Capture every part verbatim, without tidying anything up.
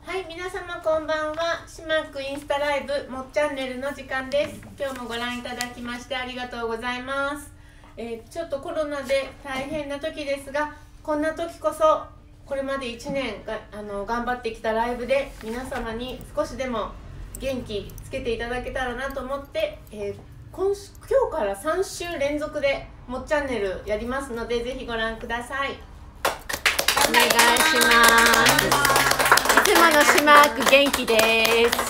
はい、皆様こんばんは。しまくインスタライブもっチャンネルの時間です。今日もご覧いただきましてありがとうございます。えー、ちょっとコロナで大変な時ですが、こんな時こそこれまでいちねんがあの頑張ってきたライブで皆様に少しでも元気つけていただけたらなと思って、えー、今, 今日からさん週連続でもっチャンネルやりますので、ぜひご覧ください。 お願いします。いつものしまく元気です。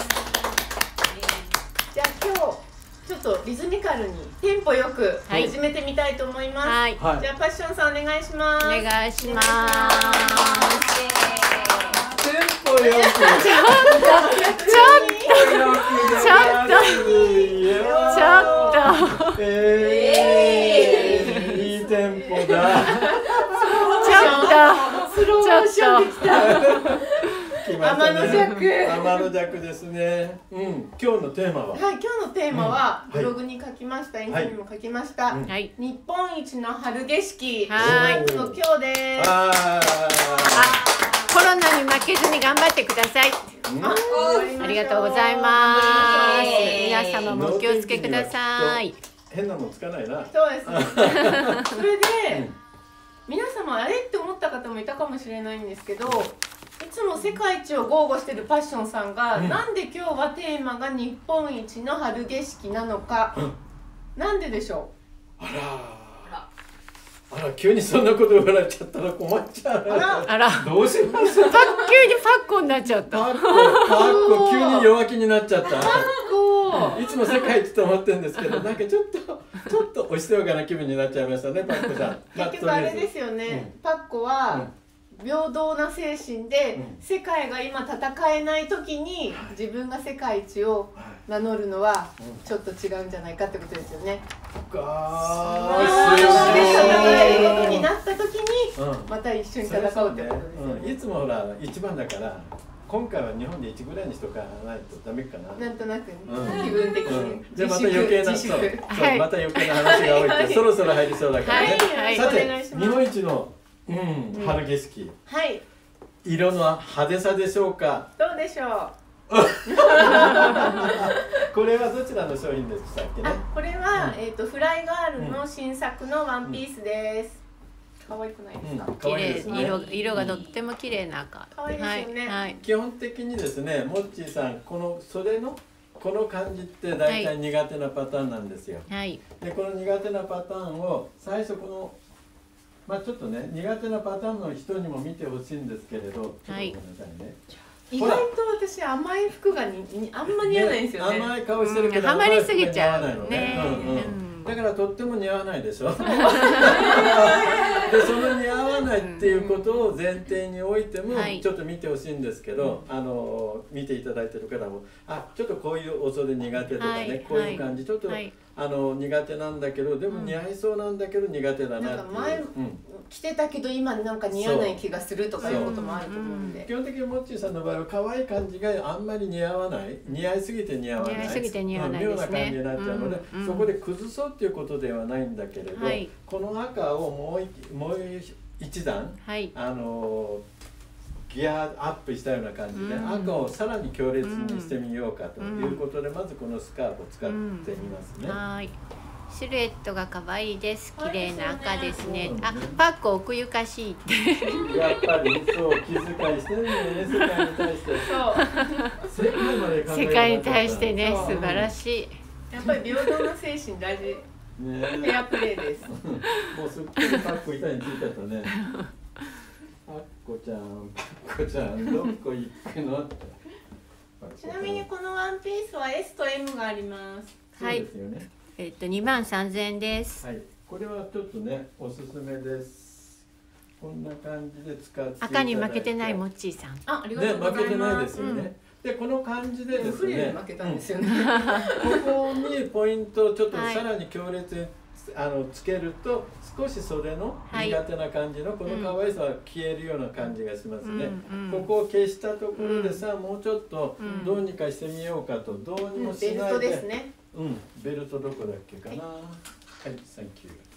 じゃあ今日ちょっとリズミカルにテンポよく始めてみたいと思います。はい、じゃあパッションさんお願いします。 お願いします。 テンポよく。 ちょっとちょっとちょっとちょっと。 えー、いいテンポだ。 ちょっと。 スローモーションできた。天の弱。 天の弱ですね。うん、今日のテーマは。 はい、今日のテーマはブログに書きました。インスタにも書きました。 はい。 日本一の春景色。 はい。 の今日です。 ああ、コロナに負けずに頑張ってください。ありがとうございます。皆様もお気をつけください。 変なのつかないな。 そうですね。それで皆様あれって思った方もいたかもしれないんですけど、いつも世界一を豪語してるパッションさんが、うん、なんで今日はテーマが日本一の春景色なのか、うん、なんででしょう。あらあら、急にそんなこと言われちゃったら困っちゃう。 あらあら、 どうしますパッ急にパッコになっちゃった。 パッコパッコ急に弱気になっちゃった。 パッコいつも世界一と思ってるんですけど、なんかちょっとちょっとおしとやかな気分になっちゃいましたね、パッコさん。 結局あれですよね、うん、パッコは、うん、平等な精神で、うん、世界が今戦えない時に自分が世界一を名乗るのはちょっと違うんじゃないかってことですよね。 平等で戦えることになった時にまた一緒に戦うってことですよね。 いつもほら一番だから今回は日本で一ぐらいにしとかないとダメかな。 なんとなくね、気分的に。 じゃあまた余計なそうまた余計な話が多いってそろそろ入りそうだからね。さて日本一の春景色。 はい。 色の派手さでしょうか。 どうでしょう。 これはどちらの商品でしたっけね。 これはえっとフライガールの新作のワンピースです。可愛くないですか。 綺麗、色色がとっても綺麗な赤。 可愛いですよね。 はい。 基本的にですね、モッチーさんこの袖のこの感じって大体苦手なパターンなんですよ。 はい。でこの苦手なパターンを最初このまあちょっとね苦手なパターンの人にも見てほしいんですけれど、ちょっとごめんなさいね。 意外と私甘い服がにあんま似合わないんですよね。 甘い顔してるけどハマりすぎちゃうね。だからとっても似合わないでしょ。でその似合わないっていうことを前提においてもちょっと見てほしいんですけど、あの見ていただいてる方もあちょっとこういうお袖苦手とかね、こういう感じちょっとあの苦手なんだけどでも似合いそうなんだけど苦手だなっていう。 前着てたけど今なんか似合わない気がするとかいうこともあると思うんで。 基本的にモッチーさんの場合は可愛い感じがあんまり似合わない、似合いすぎて似合わない、 似合いすぎて似合わない妙な感じになっちゃうので、そこで崩そうっていうことではないんだけれど、この赤をもうもう一段、あのギアアップしたような感じで赤をさらに強烈にしてみようかということで、まずこのスカーフを使ってみますね。 はい。シルエットが可愛いです。綺麗な赤ですね。あ、パック奥ゆかしいって。 やっぱりそう気遣いしてるね、世界に対して。 そう。 世界まで考えて。 世界に対してね、素晴らしい。 やっぱり平等の精神大事。ね。フェアプレーです。 もうすっかりパック板についちゃったね。パッコちゃん、パッコちゃん、どこ行くの？ ちなみにこのワンピースは エス と エム があります。 はい。えっとにまんさんぜんえんです。 はい。これはちょっとねおすすめです。こんな感じで使って赤に負けてないモッチーさん。 あ、ありがとうございます。 ね、負けてないですよね。でこの感じでですね。 負けたんですよね。 ここにポイントをちょっとさらに強烈にあのつけると少し袖の苦手な感じのこの可愛さは消えるような感じがしますね。ここを消したところでさ、もうちょっとどうにかしてみようかとどうにもしないで。 ベルトですね。 うん、ベルトどこだっけかな。はい、サンキュー。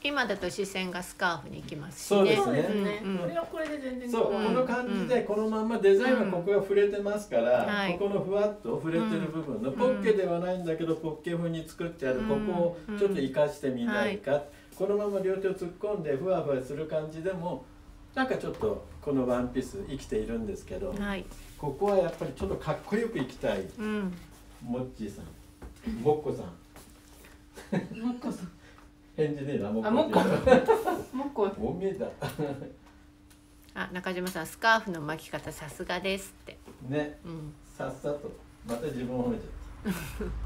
今だと視線がスカーフに行きますしね。 そうですね。これはこれで全然そう、この感じでこのままデザインはここが触れてますから、ここのふわっと触れてる部分のポッケではないんだけどポッケ風に作ってあるここをちょっと活かしてみないか。このまま両手を突っ込んでふわふわする感じでもなんかちょっとこのワンピース生きているんですけど、ここはやっぱりちょっとかっこよくいきたい。モッチーさん、モッコさん。 モッコさん。 返事ねえな、モッコ。モッコ。モッコ。 おめえだ。 あ、中島さん、スカーフの巻き方さすがですって。 ね、うん、さっさと、また自分を褒めちゃった。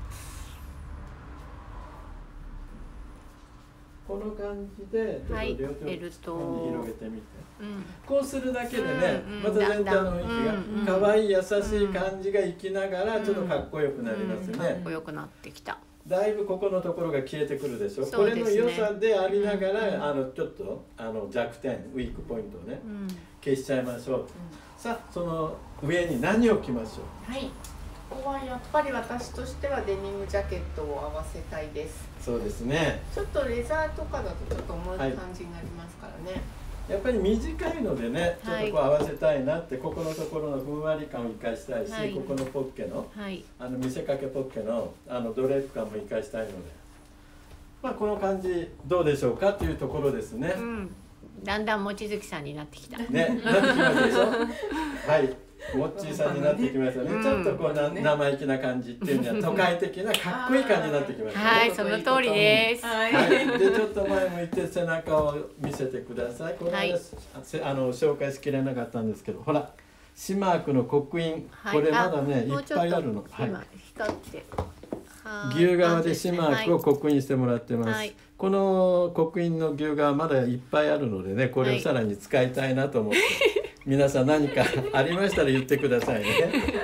この感じで、ちょっと両手を広げてみて。こうするだけでね、また全体の息が可愛い優しい感じが生きながら、ちょっとかっこよくなりますよね。 かっこよくなってきた。 だいぶここのところが消えてくるでしょ。ね、これの良さでありながら、うん、あのちょっとあの弱点、ウィークポイントをね、うん、消しちゃいましょう。うん、さあ、その上に何を着ましょう。はい。ここはやっぱり私としてはデニムジャケットを合わせたいです。 そうですね。 ちょっとレザーとかだとちょっと重い感じになりますからね。はい、 やっぱり短いのでね、ちょっとこう合わせたいなって、はい、ここのところのふんわり感を生かしたいし、はい、ここのポッケの、はい、あの見せかけポッケのあのドレープ感も生かしたいので、まあこの感じどうでしょうかというところですね。うん、 だんだん望月さんになってきた。 ね、なってきましたでしょ。はい。モッチーさんになってきましたね。うん、ちょっとこうな、ね、生意気な感じっていうには都会的なかっこいい感じになってきました、ね。 はい、その通りです。 はい。でちょっと前向いて背中を見せてください。これは、はい、あの紹介しきれなかったんですけど、ほらシマークの刻印、はい、これまだねいっぱいあるの。 はい。光って。 牛革でシマークを刻印してもらってます。はい、この刻印の牛革まだいっぱいあるのでね、これをさらに使いたいなと思って。はい皆さん何かありましたら言ってくださいね。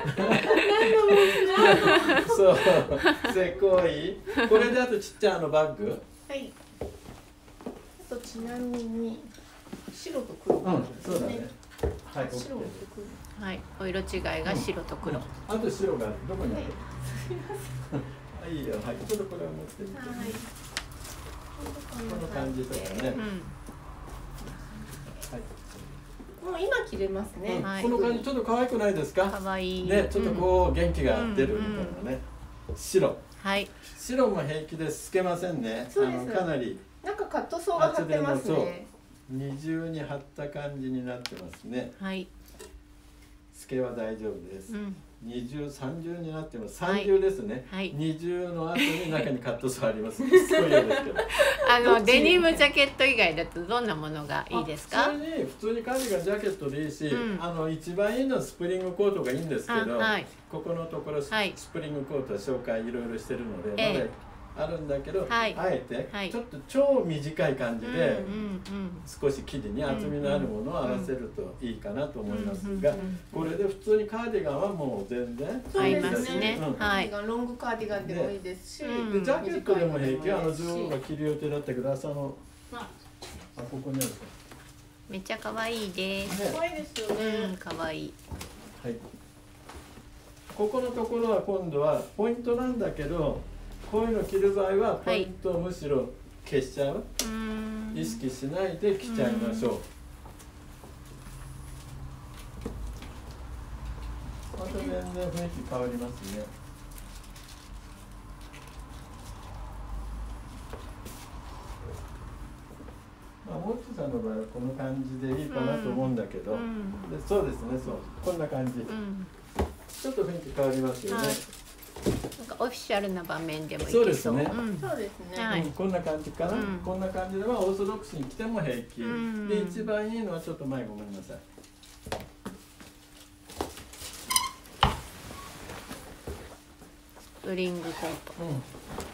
そう、せこい。これであとちっちゃいあのバッグ。 はい。あとちなみに白と黒。 うん、そうだね。はい、 白と黒。 はい、お色違いが白と黒。 あと白がどこにある？すみません。いいよ、はい、ちょっとこれを持ってみて。はい。この感じとかね。 もう今着れますね、 うんはい、この感じちょっと可愛くないですか？ 可愛いね、ちょっとこう元気が出るみたいなね、うんうん、白、 はい、 白も平気です透けませんね。 そうです。 あのかなりなんかカットソーが貼ってますね。 二重に貼った感じになってますね。 はい。 透けは大丈夫です。うん二重三重になってます。三重ですね。 はい、 二重の後に中にカットソーあります。そういうですけど。 あのデニムジャケット以外だとどんなものがいいですか？ 普通に普通にカーディガンジャケットでいいし、うん、あの一番いいのはスプリングコートがいいんですけど、はい、ここのところスプリングコートは紹介いろいろしてるので、はい、まだあるんだけど、はい、あえて、はい、ちょっと超短い感じで、少し生地に厚みのあるものを合わせるといいかなと思いますが、これで普通にカーディガンはもう全然合いますね。はい、ロングカーディガンでもいいですし、 でジャケットでも平気。あの女王が着る予定だったけど、朝のあここにあるか。 めっちゃ可愛いです。 可愛いですよね。 可愛い。 はい。ここのところは今度はポイントなんだけど。こういうの着る場合はポイントをむしろ消しちゃう、はい、意識しないで着ちゃいましょう。また全然雰囲気変わりますね。まあ、モッチさんの場合はこの感じでいいかなと思うんだけど、うん、でそうですね、そうこんな感じ、うん、ちょっと雰囲気変わりますよね。はい、 なんかオフィシャルな場面でもいいそうですね。 そうですね。 はい、こんな感じかな。うん、こんな感じではオーソドックスに着ても平気。うん、で一番いいのはちょっと前ごめんなさい。 スプリングコート。うん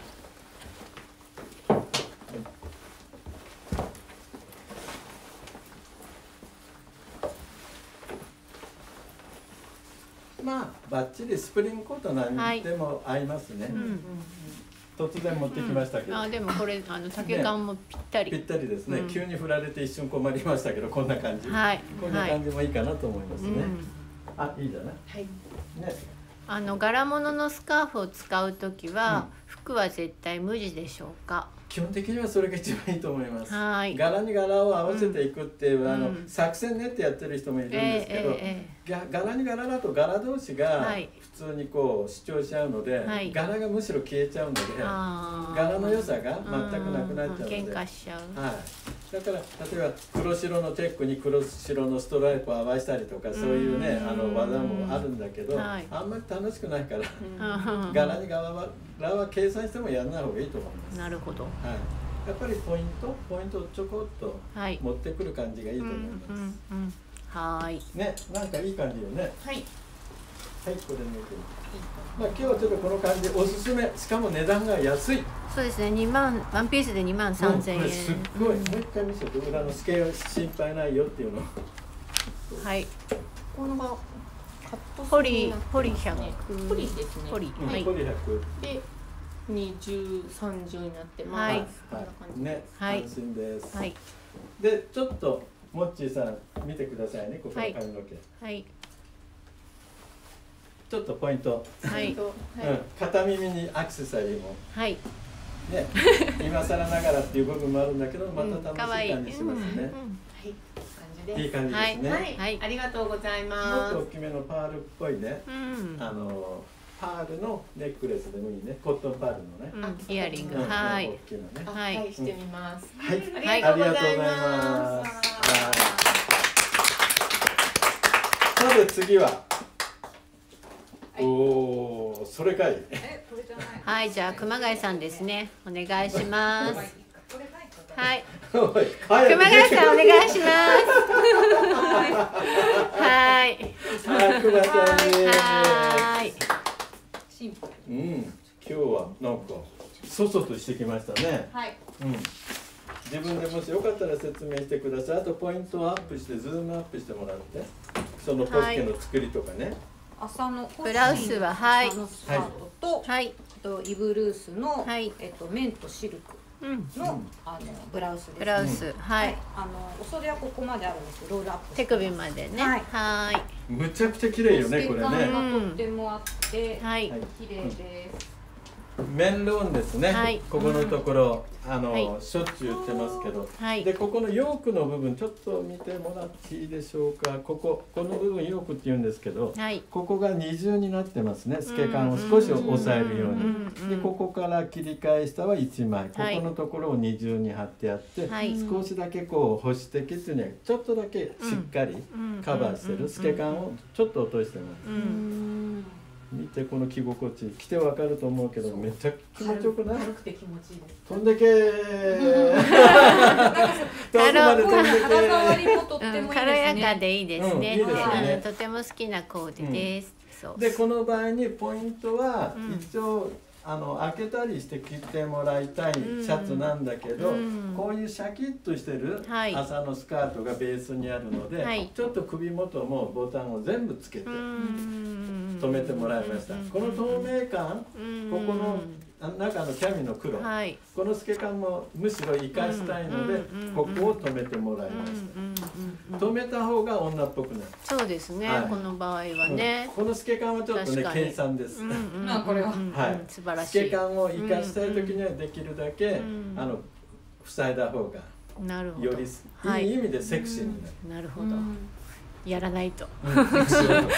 まあバッチリスプリングコートなんでも合いますね。はい、うん、突然持ってきましたけど。 うん、あでもこれあの丈感もぴったり。 ね、ぴったりですね、うん。急に振られて一瞬困りましたけどこんな感じ。はい、こんな感じもいいかなと思いますね。はい、あいいじゃない。はい。 ね。あの柄物のスカーフを使うときは、うん、服は絶対無地でしょうか。 基本的にはそれが一番いいと思います。 はい。 柄に柄を合わせていくっていう、うん、あの作戦練ってやってる人もいるんですけど、えーえー、柄に柄だと柄同士が普通にこう主張しちゃうので、はい、柄がむしろ消えちゃうので、柄の良さが全くなくなっちゃうので、 喧嘩しちゃう。 はい。だから例えば黒白のテックに黒白のストライプを合わせたりとか、そういうねあの技もあるんだけど、はい、あんまり楽しくないから柄に柄は計算してもやらない方がいいと思います。 なるほど。 はい。やっぱりポイントポイントをちょこっと持ってくる感じがいいと思います。 はい。 ね、なんかいい感じよね。 はい。 はい、これ抜いて。まあ今日はちょっとこの感じおすすめ。しかも値段が安い。 そうですね。二万ワンピースで二万三千円。 すっごい。もう一回見せて。裏の透け心配ないよっていうの。 はい。 このがカットポリポリ百ポリですね。 ポリ。 はい。ポリ百。 で。二重三重になってます。 はい。ね、安心です。 はい。 で、ちょっとモッチーさん見てくださいね。ここの髪の毛。 はい。 ちょっとポイント。 はい。うん。 片耳にアクセサリーも。 はい。 ね、今更ながらっていう部分もあるんだけど、また楽しい感じしますね。いい感じですね。 はい。ありがとうございます。 もっと大きめのパールっぽいね。あの。パールのネックレスでもいいね。コットンパールのね。 イヤリング。はい。 大きいのね。 はい。してみます。 はい。ありがとうございます。さて次は。おお、それかい。 はい、じゃあ熊谷さんですね。お願いします。はい。熊谷さんお願いします。はい。 はい、熊さんです。 はい。 うん、今日はなんかそそとしてきましたね。 はい。 うん。自分でもしよかったら説明してください。あとポイントをアップしてズームアップしてもらって、そのポッケの作りとかね。 朝のブラウスははい。 スカートと、はい。とイブルースの、はい、えっと綿とシルクの、あのブラウスです。 ブラウス、はい。 あのお袖はここまであるんですけど、ロールアップ。 手首までね。はい。 むちゃくちゃ綺麗よね、これね。 とってもあって、はい、綺麗です。 綿ローンですね。ここのところ、あのしょっちゅう言ってますけど、でここのヨークの部分ちょっと見てもらっていいでしょうか。こここの部分ヨークって言うんですけど、ここが二重になってますね。透け感を少し押さえるように。でここから切り返したはいちまい。ここのところを二重に貼ってあって、少しだけこう保守的っていうのはちょっとだけしっかりカバーしてる透け感をちょっと落としてます。見てこの着心地、着てわかると思うけどめっちゃ気持ちよくない？ 軽くて気持ちいいです。 飛んでけー。 軽やかでいいですね。とても好きなコーデです。 でこの場合にポイントは一応あの開けたりして着てもらいたいシャツなんだけど、こういうシャキッとしてる朝のスカートがベースにあるので、ちょっと首元もボタンを全部つけて留めてもらいました。この透明感、ここの中のキャミの黒、はい、この透け感もむしろ生かしたいので、ここを留めてもらいました。留めた方が女っぽくなる。 そうですね、はい、この場合はね、 うん、この透け感はちょっとね計算です。 まあこれは、 はい、 素晴らしい。 透け感を生かしたい時にはできるだけ、あの塞いだ方がよりいい意味でセクシーになる。 なるほど。やらないと。 そうまで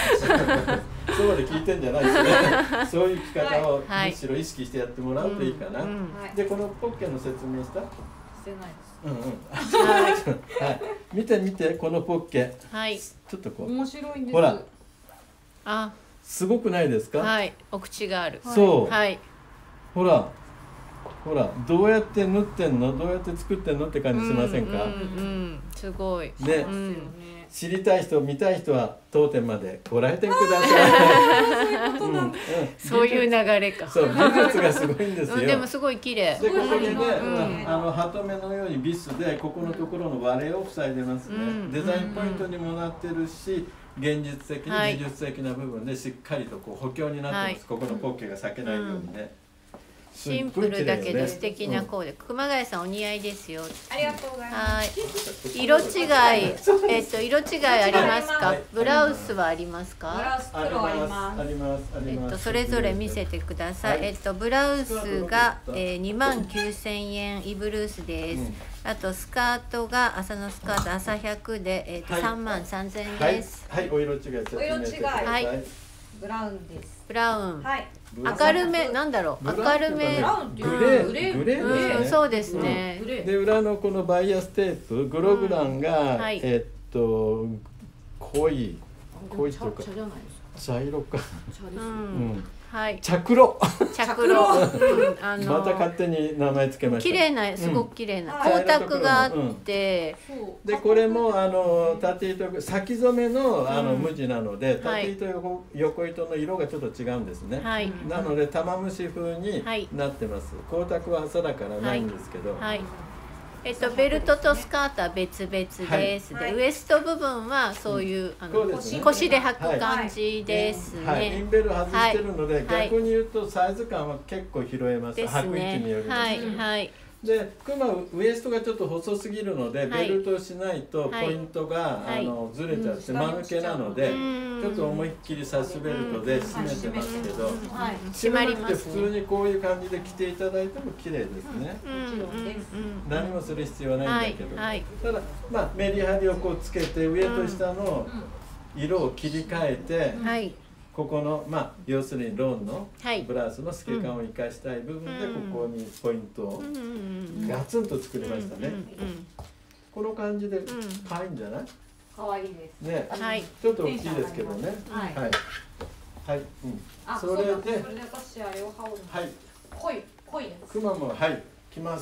聞いてんじゃないですね。そういう着方をむしろ意識してやってもらうといいかな。でこのポッケの説明した？ してないです。 うんうん。はい。見て見てこのポッケ。はい。ちょっとこう。 面白いんです。 ほら。 あ。 すごくないですか？ はい。お口がある。 そう。 はい。 ほら。ほらどうやって縫ってんの、どうやって作ってんのって感じしませんか？ うんうん、すごい。 ね、知りたい人見たい人は当店までご来店ください。 そういう流れか。 そう、技術がすごいんですよ。 でもすごい綺麗。 でここにね、あのハトメのようにビスでここのところの割れを塞いでますね。デザインポイントにもなってるし、現実的に技術的な部分でしっかりとこう補強になってます。ここのポッケが裂けないようにね。 シンプルだけど素敵なコーデ、熊谷さんお似合いですよ。 ありがとうございます。 はい。色違い、えっと色違いありますか？ブラウスはありますか？ ブラウス黒あります。 ありますあります。 えっとそれぞれ見せてください。えっとブラウスがえ二万九千円イブルースです。あとスカートが朝のスカート朝百でえっと三万三千円です。 はい、お色違い。 お色違い。はい。ブラウンです。 ブラウン。 はい。 明るめなんだろう。明るめ。 グレーグレーですね。 そうですね。 で裏のこのバイアステープグログランがえっと濃い濃いというか茶色か。 はい。 茶黒。 茶黒。 あのまた勝手に名前つけました。 綺麗なすごく綺麗な光沢があって、 でこれもあの縦糸先染めのあの無地なので縦糸横横糸の色がちょっと違うんですね。なので玉虫風になってます。光沢は朝だからないんですけど。 えっとベルトとスカートは別々です。でウエスト部分はそういうあの腰で履く感じですね。 インベル外してるので逆に言うとサイズ感は結構拾えます。履く位置による。 はいはい。 でクマウエストがちょっと細すぎるのでベルトをしないとポイントがあのずれちゃって間抜けなのでちょっと思いっきりサスベルトで締めてますけど締まりまくて普通にこういう感じで着ていただいても綺麗ですね。何もする必要はないんだけどただまあメリハリをこうつけて上と下の色を切り替えてここのまあ要するにローンのブラウスの透け感を生かしたい部分でここにポイントをガツンと作りましたね。この感じで可愛いんじゃない？ 可愛いです。 ね、ちょっと大きいですけどね。はいはい、うん。それでそれで私あれを羽織る。 はい。 濃い濃いやつ。 クマもはい着ます。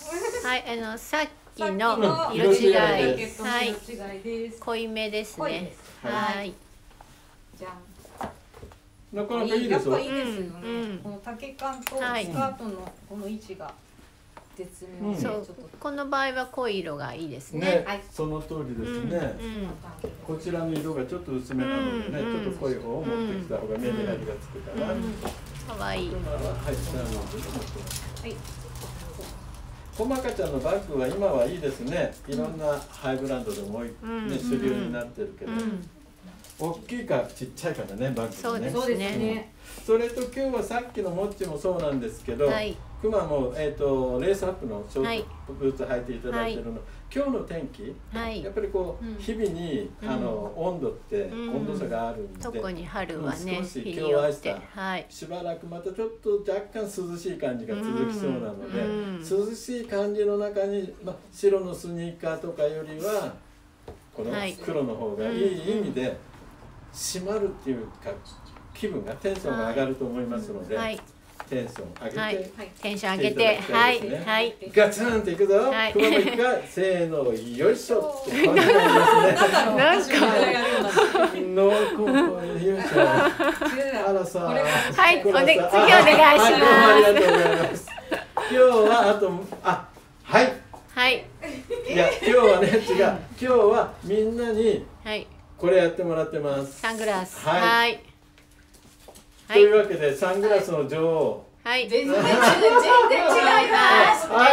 はい、あのさっきの色違い、 はい、 濃いめですね。はい。 じゃん。 なかなかいいですよ。 やっぱいいですよね。この丈感とスカートのこの位置が絶妙で、 そうこの場合は濃い色がいいですね。 ね、その通りですね。こちらの色がちょっと薄めなのでね、ちょっと濃い方を持ってきた方がメリハリがつくから。 可愛い。はい。 コマカちゃんのバッグは今はいいですね。いろんなハイブランドでもね主流になってるけど。大きいかちっちゃいからねバッグね。 そうですね。 それと今日はさっきのモッチもそうなんですけど、クマもえっとレースアップのショートブーツ履いていただいてるの。今日の天気、やっぱりこう日々にあの温度って温度差があるんで、 特に春はね、 少し今日はしばらくまたちょっと若干涼しい感じが続きそうなので、涼しい感じの中にまあ白のスニーカーとかよりはこの黒の方がいい意味で。締まるっていうか気分がテンションが上がると思いますので、はい、テンション上げて、はい、 テンション上げて、はいはいガツンといくぞ、はい、クマもいくかせーのよいしょって感じなんですね。 なんかのこよいしょあらさはいおね次お願いします。 ありがとうございます。今日はあとあはいはいいや今日はね違う今日はみんなにはいこれやってもらってます。 サングラス。はい。 というわけでサングラスの女王。 はい。 全然全然違います。 はい。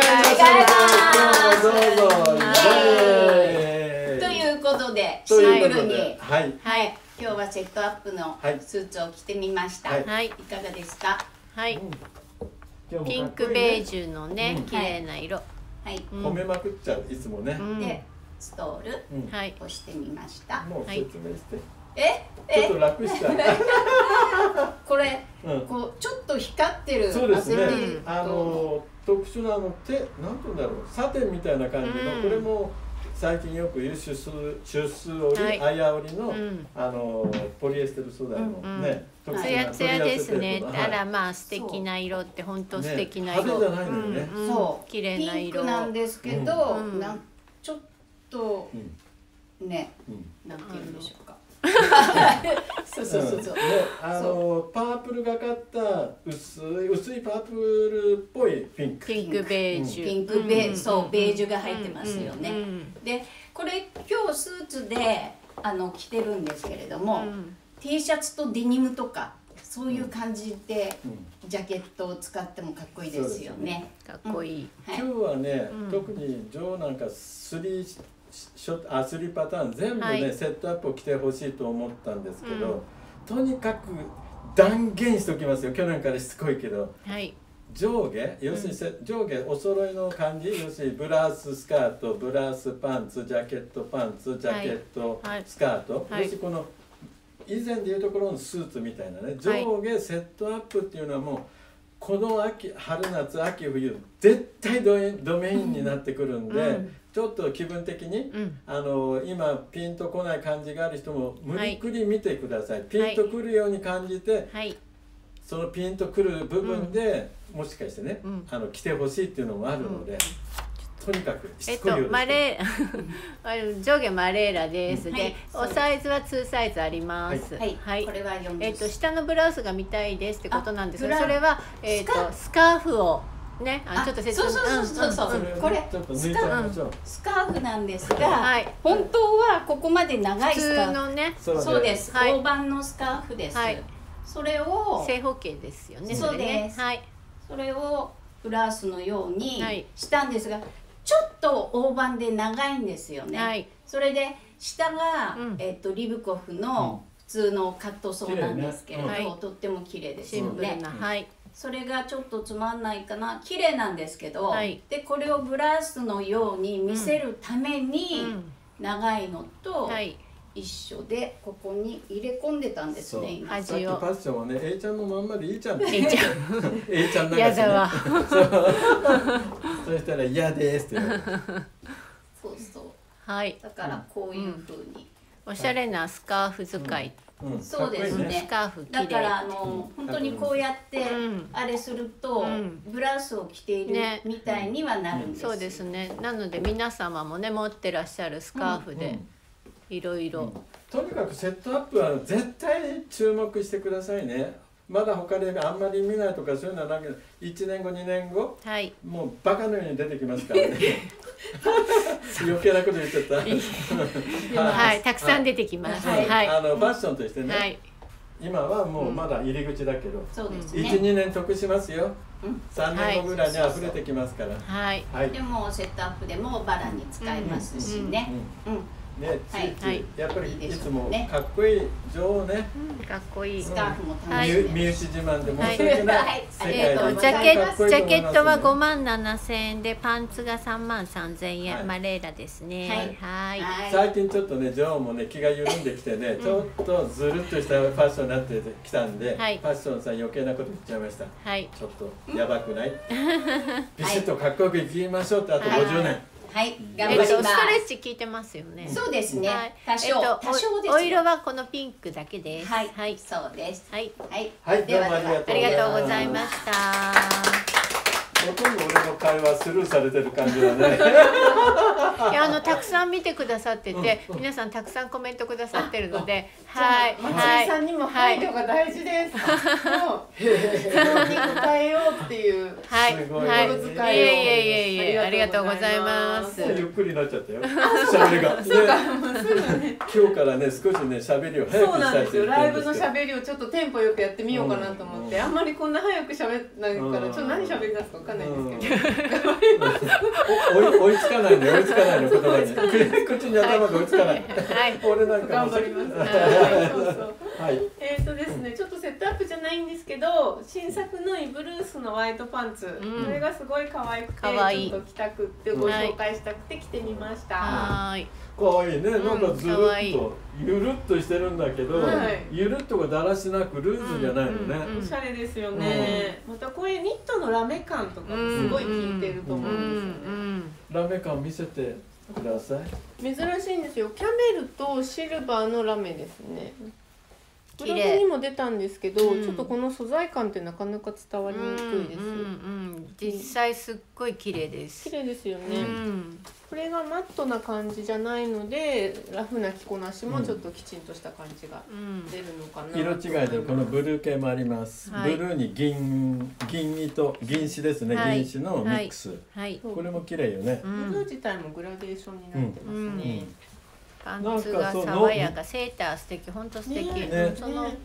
どうぞ。 ということでシンプルに、 はいはい。今日はセットアップのスーツを着てみました。はい。いかがですか。 はい。ピンクベージュのね綺麗な色。 はい。 褒めまくっちゃういつもね。 で。ストールをしてみました。 もう説明して。 え？ ちょっと楽しちゃう。 これ、こうちょっと光ってる。 そうですね。あの特殊なあの手、なんていうんだろう、サテンみたいな感じのこれも最近よく言うシュスシュス織り、アヤ織りのあのポリエステル素材のね。 ツヤツヤですね。あらまあ素敵な色って本当素敵な色。 派手じゃないのよね。 そう。 綺麗な色。 ピンクなんですけど、なんちょっとね、なんていうんでしょうか。そうそうそうそう。 あのパープルがかった薄い薄いパープルっぽいピンク。 ピンクベージュ。 ピンクベーそうベージュが入ってますよね。でこれ今日スーツであの着てるんですけれども、T シャツとデニムとかそういう感じでジャケットを使ってもかっこいいですよね。 かっこいい。 今日はね、特にジョーなんかスリーショあスリーパターン全部ねセットアップを着てほしいと思ったんですけど、とにかく断言しておきますよ。去年からしつこいけど。上下要するに上下お揃いの感じ、要するにブラウススカート、ブラウスパンツ、ジャケットパンツ、ジャケットスカート、要するにこの以前でいうところのスーツみたいなね、上下セットアップっていうのはもうこの秋春夏秋冬絶対ドメインになってくるんで、うん、ちょっと気分的に、うん、あの今ピンとこない感じがある人も無理くり見てください、はい、ピンとくるように感じて、はい、そのピンとくる部分で、うん、もしかしてね、うん、あの着てほしいっていうのもあるので。うん、とにかくえっとマレー上下マレーラです。で、おサイズはツーサイズあります。 はい。はい、これはよんじゅう。 えっと下のブラウスが見たいですってことなんですが、それはえっとスカーフをね、あちょっと説明。そうそうそうそうそう。これスカーフスカーフなんですが、本当はここまで長いスカーフ。普通のね。そうです。大判のスカーフです。それを正方形ですよね。 そうです。はい。それをブラウスのようにしたんですが。ちょっと大判で長いんですよね。はい、それで下が、うん、えっとリブコフの普通のカットソーなんですけれど、ね、うん、とっても綺麗ですよね。はい、それがちょっとつまんないかな、綺麗なんですけど、はい、でこれをブラウスのように見せるために長いのと、はい、一緒でここに入れ込んでたんですね。 さっきパッションはね、A ちゃんのまんまでいいじゃんって。 A ちゃん。 A ちゃんなんか嫌だわ。 そしたら嫌ですって。 そうそう。 はい。 だからこういう風に。 おしゃれなスカーフ使い。 そうですね。 スカーフだからあの本当にこうやってあれするとブラウスを着ているみたいにはなるんです。 そうですね。なので皆様もね持ってらっしゃるスカーフで。いろいろ、 とにかくセットアップは絶対注目してくださいね。まだ他であんまり見ないとかそういうのはなくて、いちねんごにねんご、はい、もうバカのように出てきますからね。余計なこと言っちゃった。 はい、たくさん出てきます。 はい、あのファッションとしてね、はい、今はもうまだ入り口だけど、うん、いちにねん得しますよ。うん、さんねんごぐらいに溢れてきますから。 はい、はい、でもセットアップでもバラに使えますしね。うんうんね、ついついやっぱりいつもかっこいい女王ね、 かっこいいスカーフも楽しい、身内自慢で申し訳ない。 えっとジャケジャケットはごまんななせんえんでパンツがさんまんさんぜんえん、マレーラですね。はい。 最近ちょっとね女王もね気が緩んできてね、ちょっとずるっとしたファッションになってきたんで、ファッションさん余計なこと言っちゃいました。はい。ちょっとやばくない？ビシッとかっこよくいきましょうってあとごじゅうねん。 はい、頑張ります。 ストレッチ効いてますよね。 そうですね。多少、多少です。 お色はこのピンクだけです。 はい、はい、そうです。はい、 はい、はい、ではありがとうございました。 ほとんど俺の会話スルーされてる感じだね。 いやあのたくさん見てくださってて、皆さんたくさんコメントくださってるので、はい、 松井さんにも配慮が大事です。もう質問に答えようっていう、 はい、はい、いえいえいえいえ、ありがとうございます。 ゆっくりになっちゃったよ。喋りが。そうか、今日からね少しね喋りを早くしたいって言ってるんですよ。 ライブの喋りをちょっとテンポよくやってみようかなと思って、あんまりこんな早く喋らないからちょっと何喋り出すかわかんないんですけど。 追いつかないの追いつかないの言葉に口に頭が追いつかない。俺なんか頑張ります。そうそう。えっとですね、ちょっとセットアップじゃないんですけど、新作のイブルースのワイドパンツ、これがすごい可愛くて、ちょっと着たくってご紹介したくて着てみました。 はい。 可愛いね、なんかずるっとゆるっとしてるんだけど、ゆるっとがだらしなくルーズじゃないのね。 おしゃれですよね。またこういうニットのラメ感とかもすごい効いてると思うんですよね。 ラメ感見せてください。 珍しいんですよ。キャメルとシルバーのラメですね。ブログにも出たんですけど、うん、ちょっとこの素材感ってなかなか伝わりにくいです。うんうんうん、 実際すっごい綺麗です。 綺麗ですよね。うん、これがマットな感じじゃないので、ラフな着こなしもちょっときちんとした感じが出るのかな。 色違いでこのブルー系もあります。はい、ブルーに銀銀糸銀糸ですね。はい、銀糸のミックス。はい、これも綺麗よね。 ブルー自体もグラデーションになってますね。うんうん、 パンツが爽やか、セーター素敵、本当素敵。ね、その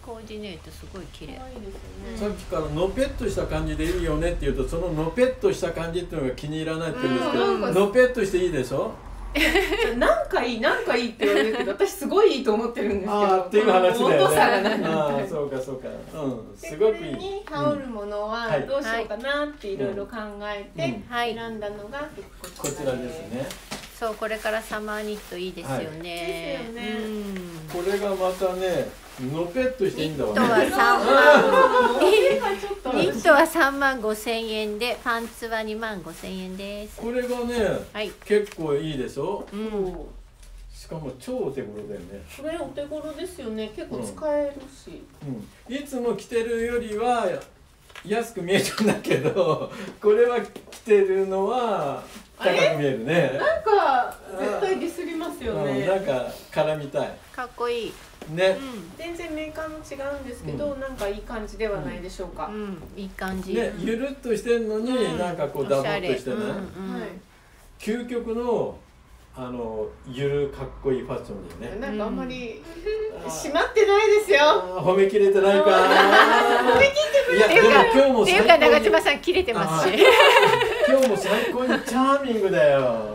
コーディネートすごい綺麗。 さっきからのぺっとした感じでいいよねって言うと、そののぺっとした感じっていうのが気に入らないって言うんですけど、のぺっとしていいでしょ。 なんかいいなんかいいって言われるけど、私すごいいいと思ってるんですけど、 あーっていう話だよね。 温度差がない。 ああ、そうかそうか。うん、すごくいい。 これに羽織るものはどうしようかなっていろいろ考えて選んだのがこちらですね。 そう、これからサマーニットいいですよね。 ですよね。 これがまたね、のぺっとしていいんだわね。 ニットは三万。ニットは三万五千円で、パンツは二万五千円です。 これがね、はい、結構いいでしょ。うん。しかも超お手頃だよね。 これお手頃ですよね。結構使えるし。 うん。いつも着てるよりは安く見えるんだけど、これは着てるのは高く見えるね。 なんか絶対ディスりますよね。 うん、なんか絡みたい。 かっこいい。 ね、 うん、全然メーカーも違うんですけど、うん、なんかいい感じではないでしょうか。 うん、いい感じ。 ね、ゆるっとしてんのに、うん、なんかこうダボっとしてね。うんうん、究極のあのゆるかっこいいファッションだよね。 なんかあんまり締まってないですよ。 褒めきれてないか。 褒めきってくれ。 いやでも今日もっていうか長嶋さん切れてますし。 今日も最高にチャーミングだよ。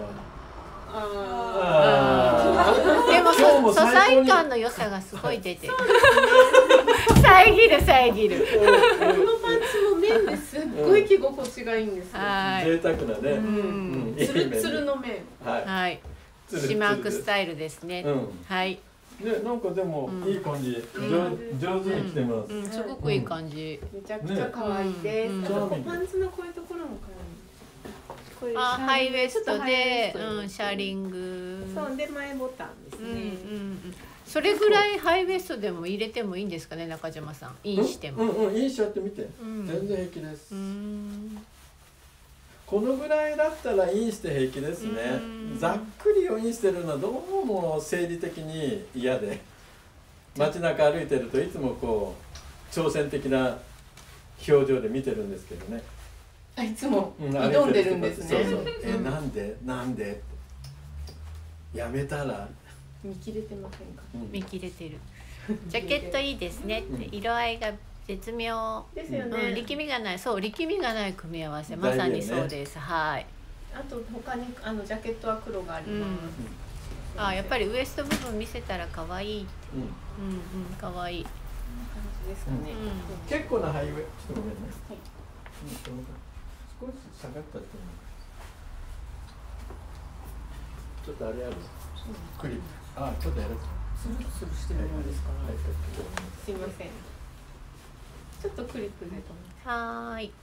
でも素材感の良さがすごい出てる。遮る遮る。 このパンツの面ですっごい着心地がいいんですよ。 贅沢なね。 つるつるの面。 はい。シマークスタイルですね。はい。 ね、なんかでもいい感じ、上手に着てます。 すごくいい感じ。 めちゃくちゃ可愛いです。パンツのこういうところも可愛い。 あ、ハイウエストで、うん、シャーリング。 そうで前ボタンですね。 それぐらいハイウエストでも入れてもいいんですかね、中島さん。インしても。 うんうん、インしちゃってみて。全然平気です。このぐらいだったらインして平気ですね。ざっくりをインしてるのはどうも生理的に嫌で、街中歩いてるといつもこう挑戦的な表情で見てるんですけどね。 いつも挑んでるんですね。 そうそう。え、なんでなんでやめたら見切れてませんか。 見切れてる。ジャケットいいですね。色合いが絶妙ですよね。 力みがない、そう力みがない組み合わせ、まさにそうです。はい。 あと他にあのジャケットは黒があります。 あ、やっぱりウエスト部分見せたら可愛い。うんうん可愛い。 感じですかね。 結構なハイウェイ。ちょっとごめんね。少し下がったっていうの。ちょっとあれある。クリップ。あ、ちょっとやる。 スルスルしてるものですから。すいません。ちょっとクリップでと思って。 はーい。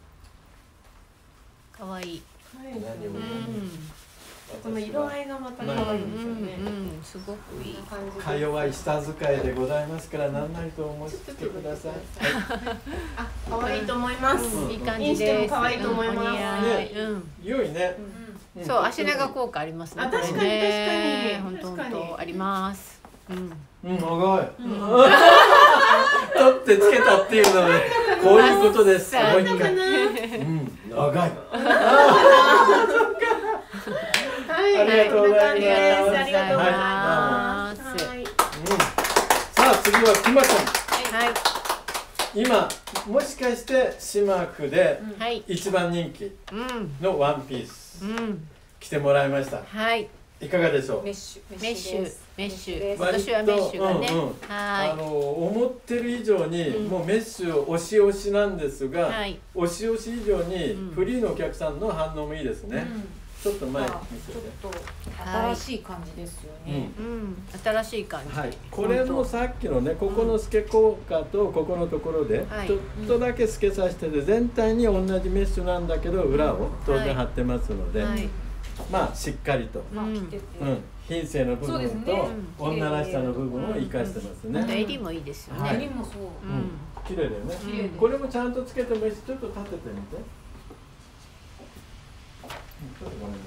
可愛い。 はい。この色合いがまた可愛いんですよね。 うん、すごくいい感じ。か弱い下使いでございますから、何なりとお持ちしてください。 あ、可愛いと思います。 いい感じです。 可愛いと思います。 良いね。 そう、足長効果ありますね。 あ、確かに確かに。 本当本当あります。うん。 うん、長い。取ってつけたっていうのはこういうことです。もう一回。うん、長い。ありがとうございます。 ありがとうございます。 さあ次はくまちゃん。 はい。 今もしかしてシマークで一番人気のワンピース着てもらいました。 はい。 いかがでしょう。 メッシュメッシュメッシュ。私はメッシュがね。 はい。あの思ってる以上にもうメッシュ押し押しなんですが、押し押し以上にフリーのお客さんの反応もいいですね。ちょっと前見せて。 ちょっと新しい感じですよね。 うん、新しい感じ。 はい。これもさっきのね、ここの透け効果とここのところでちょっとだけ透けさせてて、全体に同じメッシュなんだけど裏を当然貼ってますので、まあしっかりと、うん、品性の部分と女らしさの部分を生かしてますね。 襟もいいですよね。 襟もそう。 綺麗だよね。これもちゃんとつけてもいいし、ちょっと立ててみて。ちょっとごめんなさ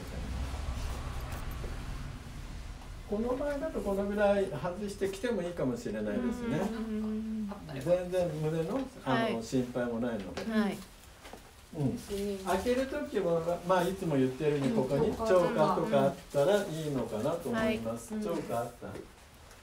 い。この場合だとこのぐらい外してきてもいいかもしれないですね。全然胸のあの心配もないので。うん、開ける時もまあいつも言ってるようにここにチョーカーとかあったらいいのかなと思います。チョーカーあった。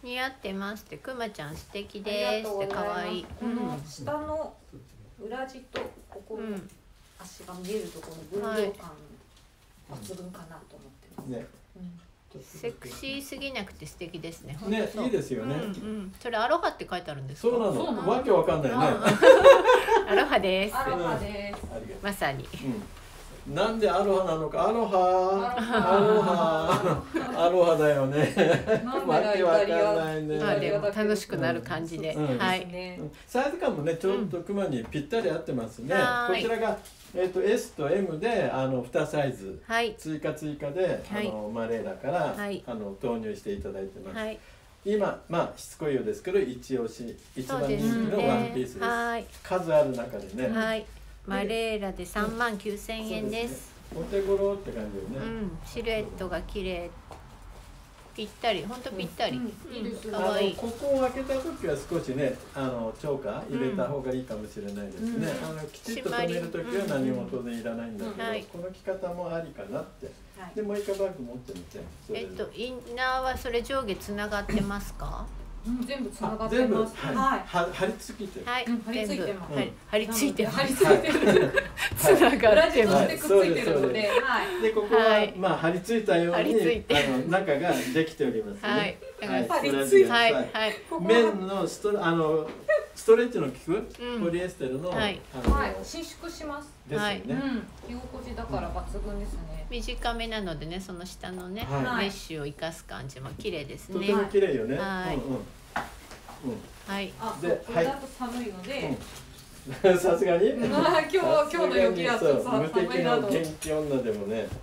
似合ってますって、くまちゃん素敵ですって、可愛い。 この下の裏地とここの足が見えるところの分量感抜群かなと思ってます。ね。 セクシーすぎなくて素敵ですね。 ね、いいですよね。 うんうん、それアロハって書いてあるんですか。 そうなの。わけわかんないね。 アロハです。 アロハです。 まさに。 うん、なんでアロハなのか、アロハ。アロハ。アロハだよね。わけわかんないね。 まあでも楽しくなる感じで。はい。 サイズ感もね、ちょっとクマにぴったり合ってますね。こちらが。えっと エス と エム であのにサイズ、はい、追加追加で、はい、あのマレーラから、はい、あの投入していただいてます。はい、今まあしつこいようですけど一押し一番人気のワンピースです。はい、数ある中でね。はい、 マレーラでさんまんきゅうせんえんです。 お手頃って感じよね。 うん、シルエットが綺麗。ぴったり、本当ぴったり。 可愛い。ここを開けた時は少しね、あの超過入れた方がいいかもしれないですね。あのきちっと留める時は何も当然いらないんだけど、この着方もありかなって。でもう一回バッグ持ってみて。 えっとインナーはそれ上下つながってますか？ 全部つながってます。 はい。貼り付いてる。 はい。 全部貼り付いてます。 貼り付いてる。 つながってます。 くっついてるので、 でここはまあ貼り付いたようにあの中ができておりますね。はい。 貼り付いて、はいはい。 綿のストあのストレッチの効くポリエステルのはい。伸縮します。 ですよね。 着心地だから抜群ですね。 短めなのでね、その下のねメッシュを生かす感じも綺麗ですね。 とても綺麗よね。 はい。はい。 あ、で、これだと寒いので。 さすがに。 まあ、今日今日の陽気だと寒いなと。 元気女でもね。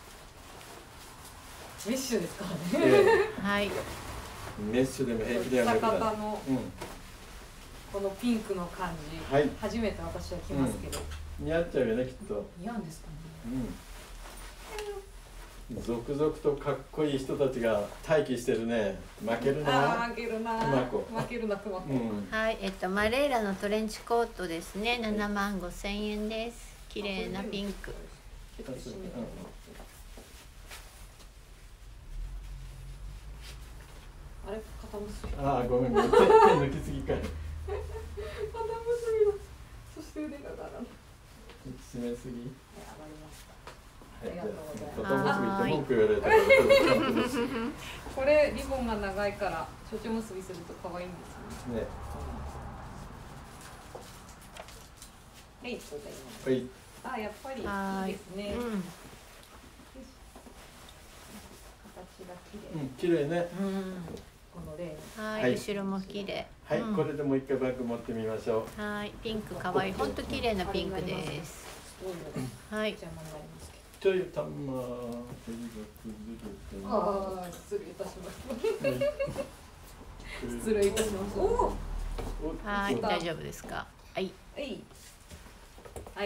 メッシュですからね。 はい。 メッシュでも平気ではなくなる。 坂田のこのピンクの感じ。初めて私は着ますけど。 似合っちゃうよね、きっと。 似合うんですかね。 続々とかっこいい人たちが待機してるね。負けるな。 負けるな。負けるな、くまこ。 はい、えっとマレーラのトレンチコートですね。ななまんごせんえんです。綺麗なピンク。 あれ、肩結び。 ああ、ごめん、手抜きすぎかい。 肩結びだ。そして腕がだら。 締めすぎ。 ありがとうございます。 文句言われたから。 これリボンが長いからちょちょ結びすると可愛いんですよね。ね。はい、そうだよ。はい。あ、やっぱりいいですね。うん、形が綺麗。 うん、綺麗ね。 うん。 このレーン。はい、後ろも綺麗。 はい、これでもう一回バッグ持ってみましょう。はい、ピンク可愛い。本当綺麗なピンクです。はい。 ちょいたまああ、失礼いたします。失礼いたします。おはい、大丈夫ですか。はい。 はい。はい。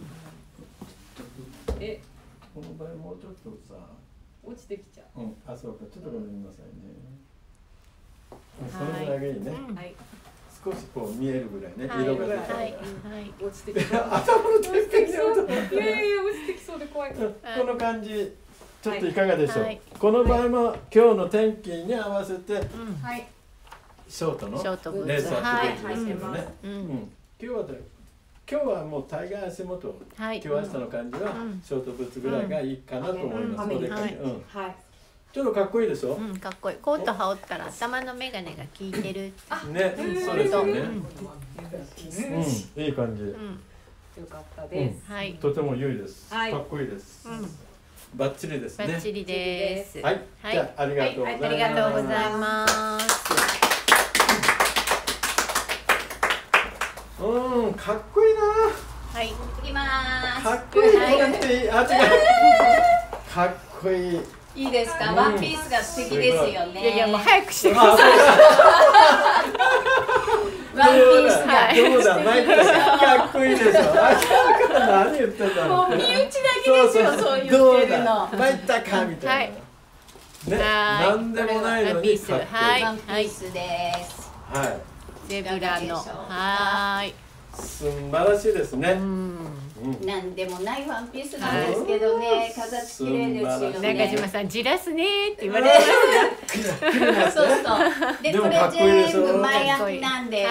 え、 この場合もうちょっとさ、 落ちてきちゃう。 うん、あ、そうか、ちょっとごめんなさいね。そのぐらいがいいね。はい。少しこう見えるぐらいね、色が出たら。はい。 落ちてきそう。 頭のてっぺんに落ちてきそう。いやいや、落ちてきそうで怖い。 この感じ、ちょっといかがでしょう。この場合も今日の天気に合わせて、ショートのレースアップですけどね。今日は今日はもう大概足元、今日明日の感じはショートブーツぐらいがいいかなと思います。はい。ちょっとかっこいいでしょ。 うん、かっこいい。コート羽織ったら頭のメガネが効いてる。 ね、そうですよね。うん、いい感じ。 よかったです。 はい。 とても良いです。かっこいいです。バッチリですね。 バッチリです。 はい。じゃあありがとうございます。 ありがとうございます。 うん、かっこいいな。 はい。 いきます。 かっこいい。これっていい。あ、違う。かっこいい。 いいですか、ワンピースが素敵ですよね。 いやいや、もう早くしてください。 ワンピースが。 どうだ、マイクかっこいいでしょ。何言ってたの。 もう身内だけですよ、そう言ってるの。 マイタかみたいな。ね、なんでもないのにかっこいい。 ワンピースです。 はい。 ゼブラの。はい。 素晴らしいですね。 なんでもないワンピースなんですけどね、形綺麗ですよね。 中島さん、じらすねって言われてますよ。そうそう。で、これ全部前焼きなんです。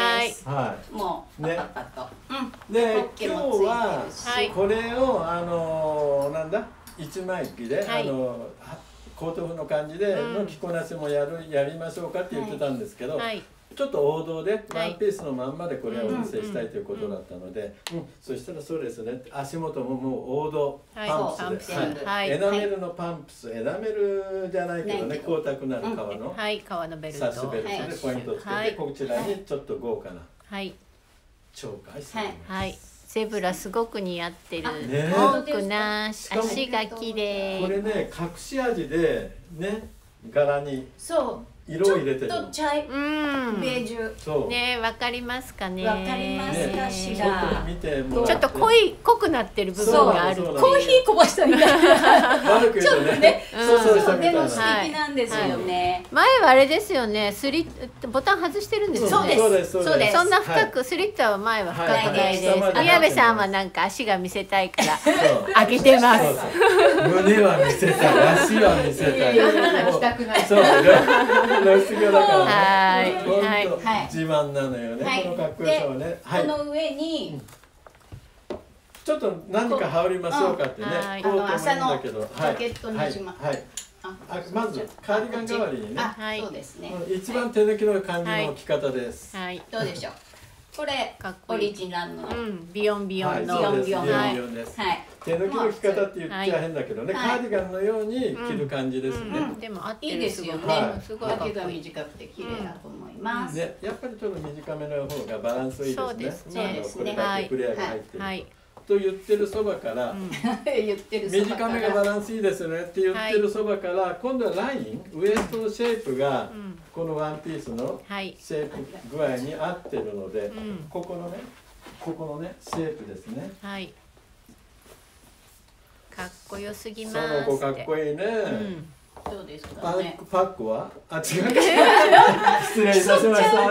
はい。もうパパパと。 で、今日はこれをあのなんだ一枚着であのコート風の感じでの着こなしもやるやりましょうかって言ってたんですけど。ちょっと王道でワンピースのまんまでこれをお見せしたいということだったので、そしたらそうですね、足元ももう王道パンプスで、エナメルのパンプス、エナメルじゃないけどね、光沢なる革のサッシュベルトでポイントをつけて、こちらにちょっと豪華な鳥海しています。 ゼブラすごく似合ってる。多くな足が綺麗。 これね、隠し味でね、柄に。 そう。 色を入れてる。 ちょっと茶い、ベージュ。 そう。 ね、わかりますかね。 わかりますかしら。 ちょっと濃い濃くなってる部分がある。 コーヒーこぼしたみたいな。ちょっとね、そうそうそう。でも素敵なんですよね。 前はあれですよね。スリッボタン外してるんですよね。 そうです。そうです。 そんな深くスリットは前は深くないです。宮部さんはなんか足が見せたいから開けてます。 胸は見せたい、足は見せたい。 着たくない。 そう。露出業だからね。 はい。自慢なのよね。このかっこよさはね。 この上にちょっと何か羽織りましょうかってね。 あの朝のジャケットにしま。 はい。あ、まずカーディガン代わりにね。 そうですね。 一番手抜きの感じの着方です。 はい。 どうでしょう。これオリジナルのビヨンビヨンのビヨンビヨンです。手抜きの着方って言っちゃ変だけどね、カーディガンのように着る感じですね。 でもいいですよね。すごい丈が短くて綺麗だと思います。 ね、やっぱりちょっと短めの方がバランスいいですね。 そうですね。 これだけフレアが入ってると言ってるそばから短めがバランスいいですよねって言ってるそばから今度はラインウエストのシェイプがこのワンピースのシェイプ具合に合ってるので、ここのねここのねシェイプですね。 はい。かっこよすぎます。 その子かっこいいね。 そうですかね。 パックはあ違う。失礼いたしました。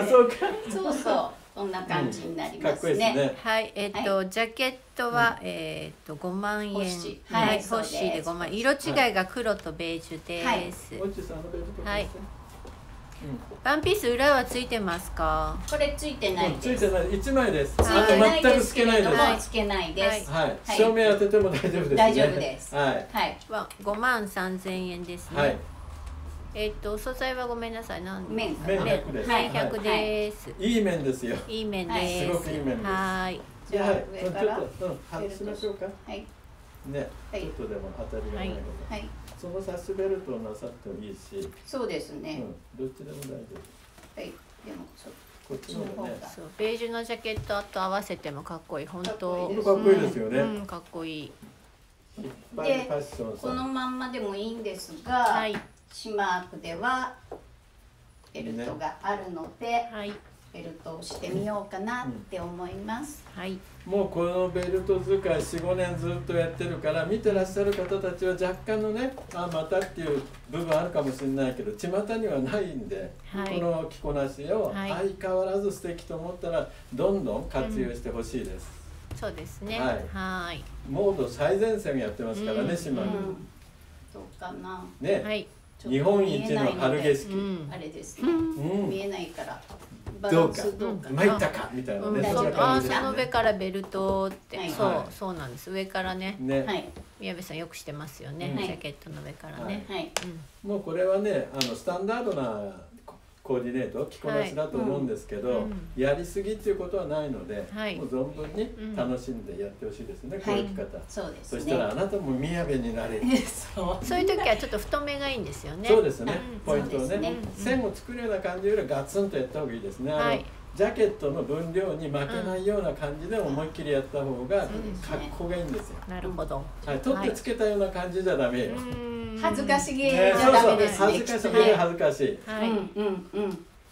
そうか。 そうそう。こんな感じになりますね。 はい、えっとジャケットはえっと五万円。はい、ホッシーで五万。色違いが黒とベージュです。はい。ワンピース裏はついてますか？ これついてないです。ついてない。一枚です。 ついてないですけれどもつけないです。 はい。照明当てても大丈夫ですね。 大丈夫です。 はい。 はい。 は五万三千円ですね。はい。えっと素材はごめんなさい。なん綿綿です。はい、百です。 いい綿ですよ。 いい綿です。 すごくいい綿です。 はい。 じゃあ上からちょっと外しましょうか。 はい。 ね、ちょっとでも当たりがないので。 はい。 そのサッシュベルトをなさってもいいし。 そうですね。 どっちでも大丈夫。 はい。でもこっちの方がそうベージュのジャケットと合わせてもかっこいい。本当。 本当かっこいいですよね。 うん、かっこいい。 で、このまんまでもいいんですが、はい、シマークではベルトがあるので、はい、ベルトをしてみようかなって思います。 はい。 もうこのベルト使い よん、ごねんずっとやってるから見てらっしゃる方たちは若干のねあまたっていう部分あるかもしれないけど巷にはないんで、はい、この着こなしを相変わらず素敵と思ったらどんどん活用してほしいです、 うん、そうですね。 はい。 はい。 モード最前線やってますからね、島に、うん、 どうかなね、はい、日本一の春景色、うん、 あれですね、うん、見えないからどうか参ったかみたいなね。 あ、その上からベルトって、そうそうなんです。上からね。ね。宮部さんよくしてますよね。ジャケットの上からね。 もうこれはね、あのスタンダードなコーディネート着こなしだと思うんですけど、やりすぎっていうことはないので、もう存分に楽しんでやってほしいですね。こういう着方。 そうです。 そしたらあなたも宮部になれる。 そういう時はちょっと太めがいいんですよね。 そうですね。ポイントをね、線を作るような感じよりガツンとやった方がいいですね。あのジャケットの分量に負けないような感じで思いっきりやった方が格好がいいんですよ。 なるほど。 はい、取ってつけたような感じじゃダメよ。 恥ずかしげじゃダメですね。 恥ずかしげ恥ずかしい。 はい。うんうん。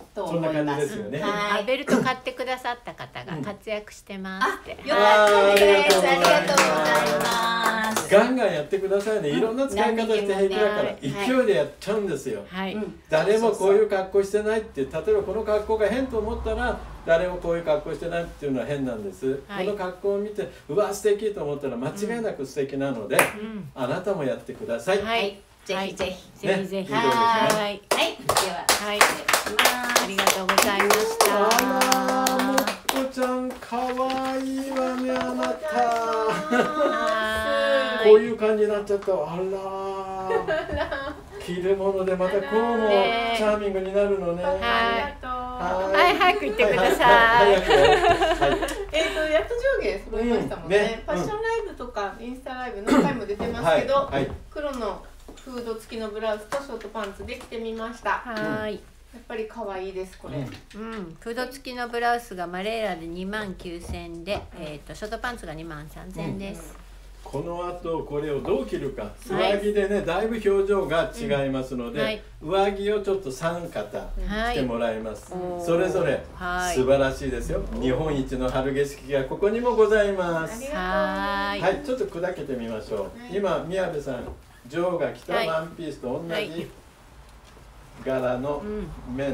と思います。 ですよね。 はい、ベルト買ってくださった方が活躍してますって。 よかったです。ありがとうございます。 ガンガンやってくださいね。いろんな使い方して平気だから勢いでやっちゃうんですよ。 はい。 誰もこういう格好してないって、例えばこの格好が変と思ったら誰もこういう格好してないっていうのは変なんです。この格好を見てうわ素敵と思ったら間違いなく素敵なので、あなたもやってください。 はい。ぜひぜひぜひぜひ。 はい。はい。でははい。ありがとうございました。 あらもっこちゃん可愛いわねあなた。こういう感じになっちゃった。あら。着るものでまたこうもチャーミングになるのね。 はい。 はい早く行ってください。 えっとやっと上下揃いましたもんね。ファッションライブとかインスタライブ何回も出てますけど、黒のフード付きのブラウスとショートパンツで着てみました。 はい。 やっぱり可愛いですこれ。うん。 フード付きのブラウスがマレーラでにまんきゅうせんえんで、えっとショートパンツがにまんさんぜんえんです。 この後これをどう着るか、上着でねだいぶ表情が違いますので、上着をちょっと三肩着てもらいます。それぞれ素晴らしいですよ。日本一の春景色がここにもございます。 はい。 はい、ちょっと砕けてみましょう。今宮部さん、ジョーが着たワンピースと同じ柄の面の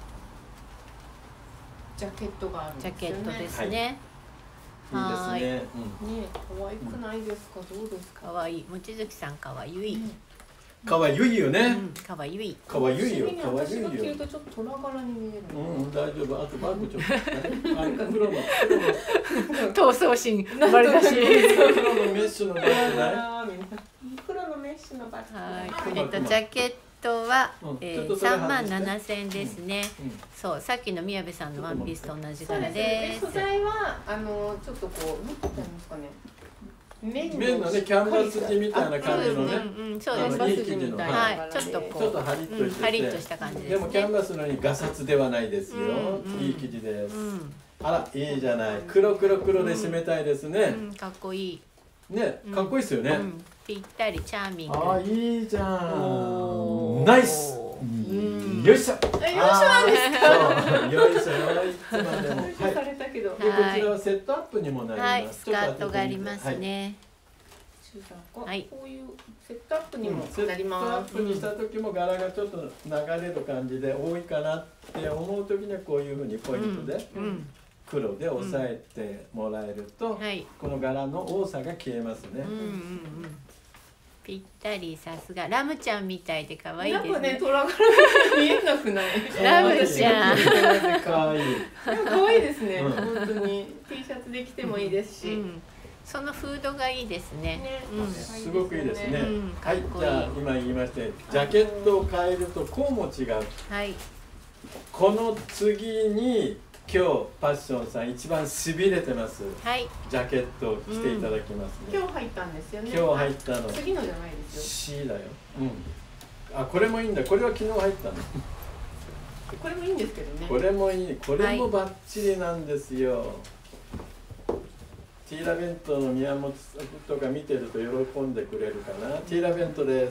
ジャケットがあるんですよね。 ジャケットですね。 いいですね。ね、 可愛くないですか。どうですか。 可愛い。望月さん可愛い。 可愛いよね。 可愛い。 可愛いよ。可愛いよ。 私が着るとちょっと虎柄に見える。 うん、大丈夫。あとバッグちょっと。あ、黒の闘争心生まれたし。 黒のメッシュのバッグない。 黒のメッシュのバッグ。 はい。えっとジャケットはさんまんななせんえんですね。そう、さっきの宮部さんのワンピースと同じ柄です。 素材はあのちょっとこう何て言うんですかね。 綿のねキャンバス地みたいな感じのね。 そうです。 いい生地の。 はい。ちょっとこうちょっとハリッとして。 ハリッとした感じです。 でもキャンバスのようにガサツではないですよ。いい生地です。あらいいじゃない。黒黒黒で締めたいですね。 かっこいい。 ね、かっこいいですよね。 ぴったりチャーミング。 あ、いいじゃん。ナイス。よいしょ。よいしょなんですか。 よいしょよいつまでも。 はい。されたけど。 こちらはセットアップにもなります。 はい、スカートがありますね。 はい。こういうセットアップにもなります。 セットアップにした時も柄がちょっと流れる感じで多いかなって思う時にはこういうふうにポイントで。黒で押さえてもらえると、うんはい、この柄の多さが消えますね。 ぴったり、さすがラムちゃんみたいで可愛いですね。 なんかね、虎柄見えなくない。 ラムちゃん。 可愛い。 可愛いですね。本当に T シャツで着てもいいですし。うん、 そのフードがいいですね。ねうん、すごくいいですね。うん、はい、じゃあ今言いましてジャケットを変えるとこうも違う。 はい。 この次に今日ファッションさん一番しびれてます。はい。ジャケットを着ていただきますね。 うん、今日入ったんですよね。 今日入ったの。 次のじゃないですよ。C だよ。うん。あ、これもいいんだ。これは昨日入ったの。 これもいいんですけどね。 これもいい。これもバッチリなんですよ。はい、ティーラ弁当の宮本とか見てると喜んでくれるかな。ティーラ弁当です。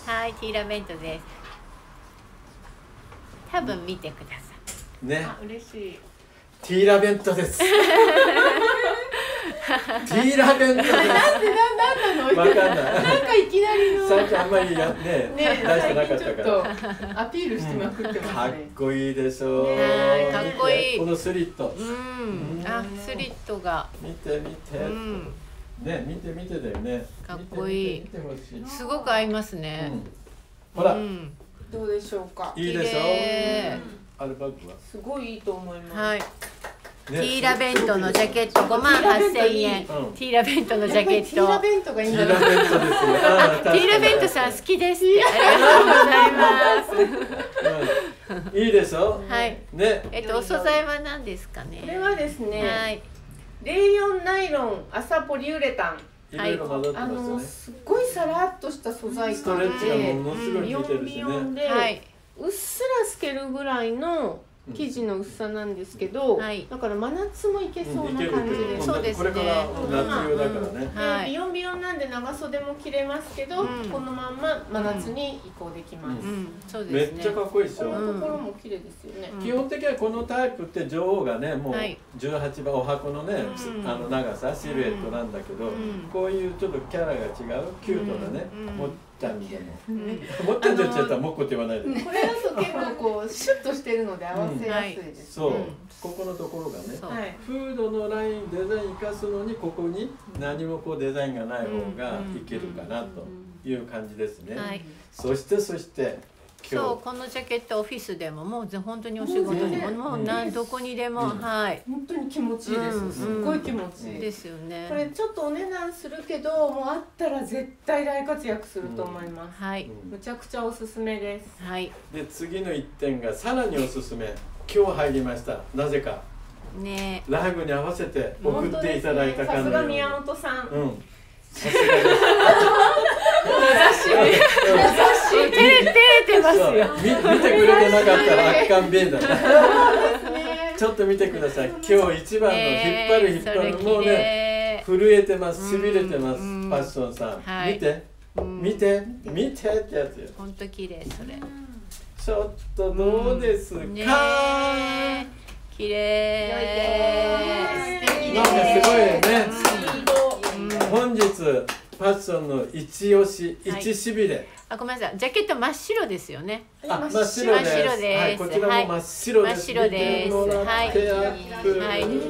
はい、ティーラ弁当です。多分見てください。ね。 あ、嬉しい。 ティーラ弁当です。ティーラ弁当です。なんでなんなの？ わかんない。 なんかいきなりの。 最近あんまりやね出してなかったから。 アピールしてまくってますね。 かっこいいでしょう。 かっこいい。 このスリット。 うん。あ、スリットが。 見て見て。ね、見て見てだよね。 かっこいい。すごく合いますね。 ほら。 どうでしょうか。 いいでしょう。アルバッグはすごいいいと思います。 はい。ティーラ弁当のジャケットごまんはっせんえん。ティーラ弁当のジャケット。 ティーラ弁当がいいんだ。 ティーラ弁当ですよ。 ティーラ弁当さん好きですって。ありがとうございます。 いいでしょ。 はい。ね。えっとお素材は何ですかね。 これはですね。 はい。 レイヨンナイロン麻ポリウレタン。 はい。 あのすごいさらっとした素材感で、 ものすごい効いてるしね。 はい。うっすら透けるぐらいの生地の薄さなんですけど、はい、だから真夏もいけそうな感じで、 そうですね。 これから夏用だからね。 はい。ビヨンビヨンなんで長袖も着れますけど、このまんま真夏に移行できます。 そうですね。 めっちゃかっこいいですよ。 このところも綺麗ですよね。 基本的にはこのタイプって女王がね、もうじゅうはちばんお箱のね、あの長さシルエットなんだけど、こういうちょっとキャラが違うキュートなね、もっちゃんでも、もっちゃんで言っちゃったらもっこって言わないで。 これだと結構こうシュッとしてるので合わせやすいです。 そう、ここのところがね、フードのラインデザイン生かすのにここに何もこうデザインがない方がいけるかなという感じですね。そしてそしてそうこのジャケットオフィスでももう本当にお仕事にももう何どこにでもはい本当に気持ちいいです。すっごい気持ちいいですよね。 これちょっとお値段するけどもうあったら絶対大活躍すると思います。はいむちゃくちゃおすすめです。 はいで次の一点がさらにおすすめ今日入りました。なぜかねライブに合わせて送っていただいた感じ。さすが宮本さん。うんさすがです。 優しい優しい。 照れてますよ。 見てくれてなかったら圧巻ベンだね。ちょっと見てください。今日一番の引っ張る引っ張るもうね震えてます痺れてますファッションさん見て見て見てってやつよ。 本当綺麗それ。 ちょっとどうですか。 綺麗。 なんかすごいね。本日ファッションの一押し、一しびれ。 あ、ごめんなさい。ジャケット真っ白ですよね。 あ、真っ白です。はい、こちらも真っ白です。 真っ白です。はい。はい。 うん。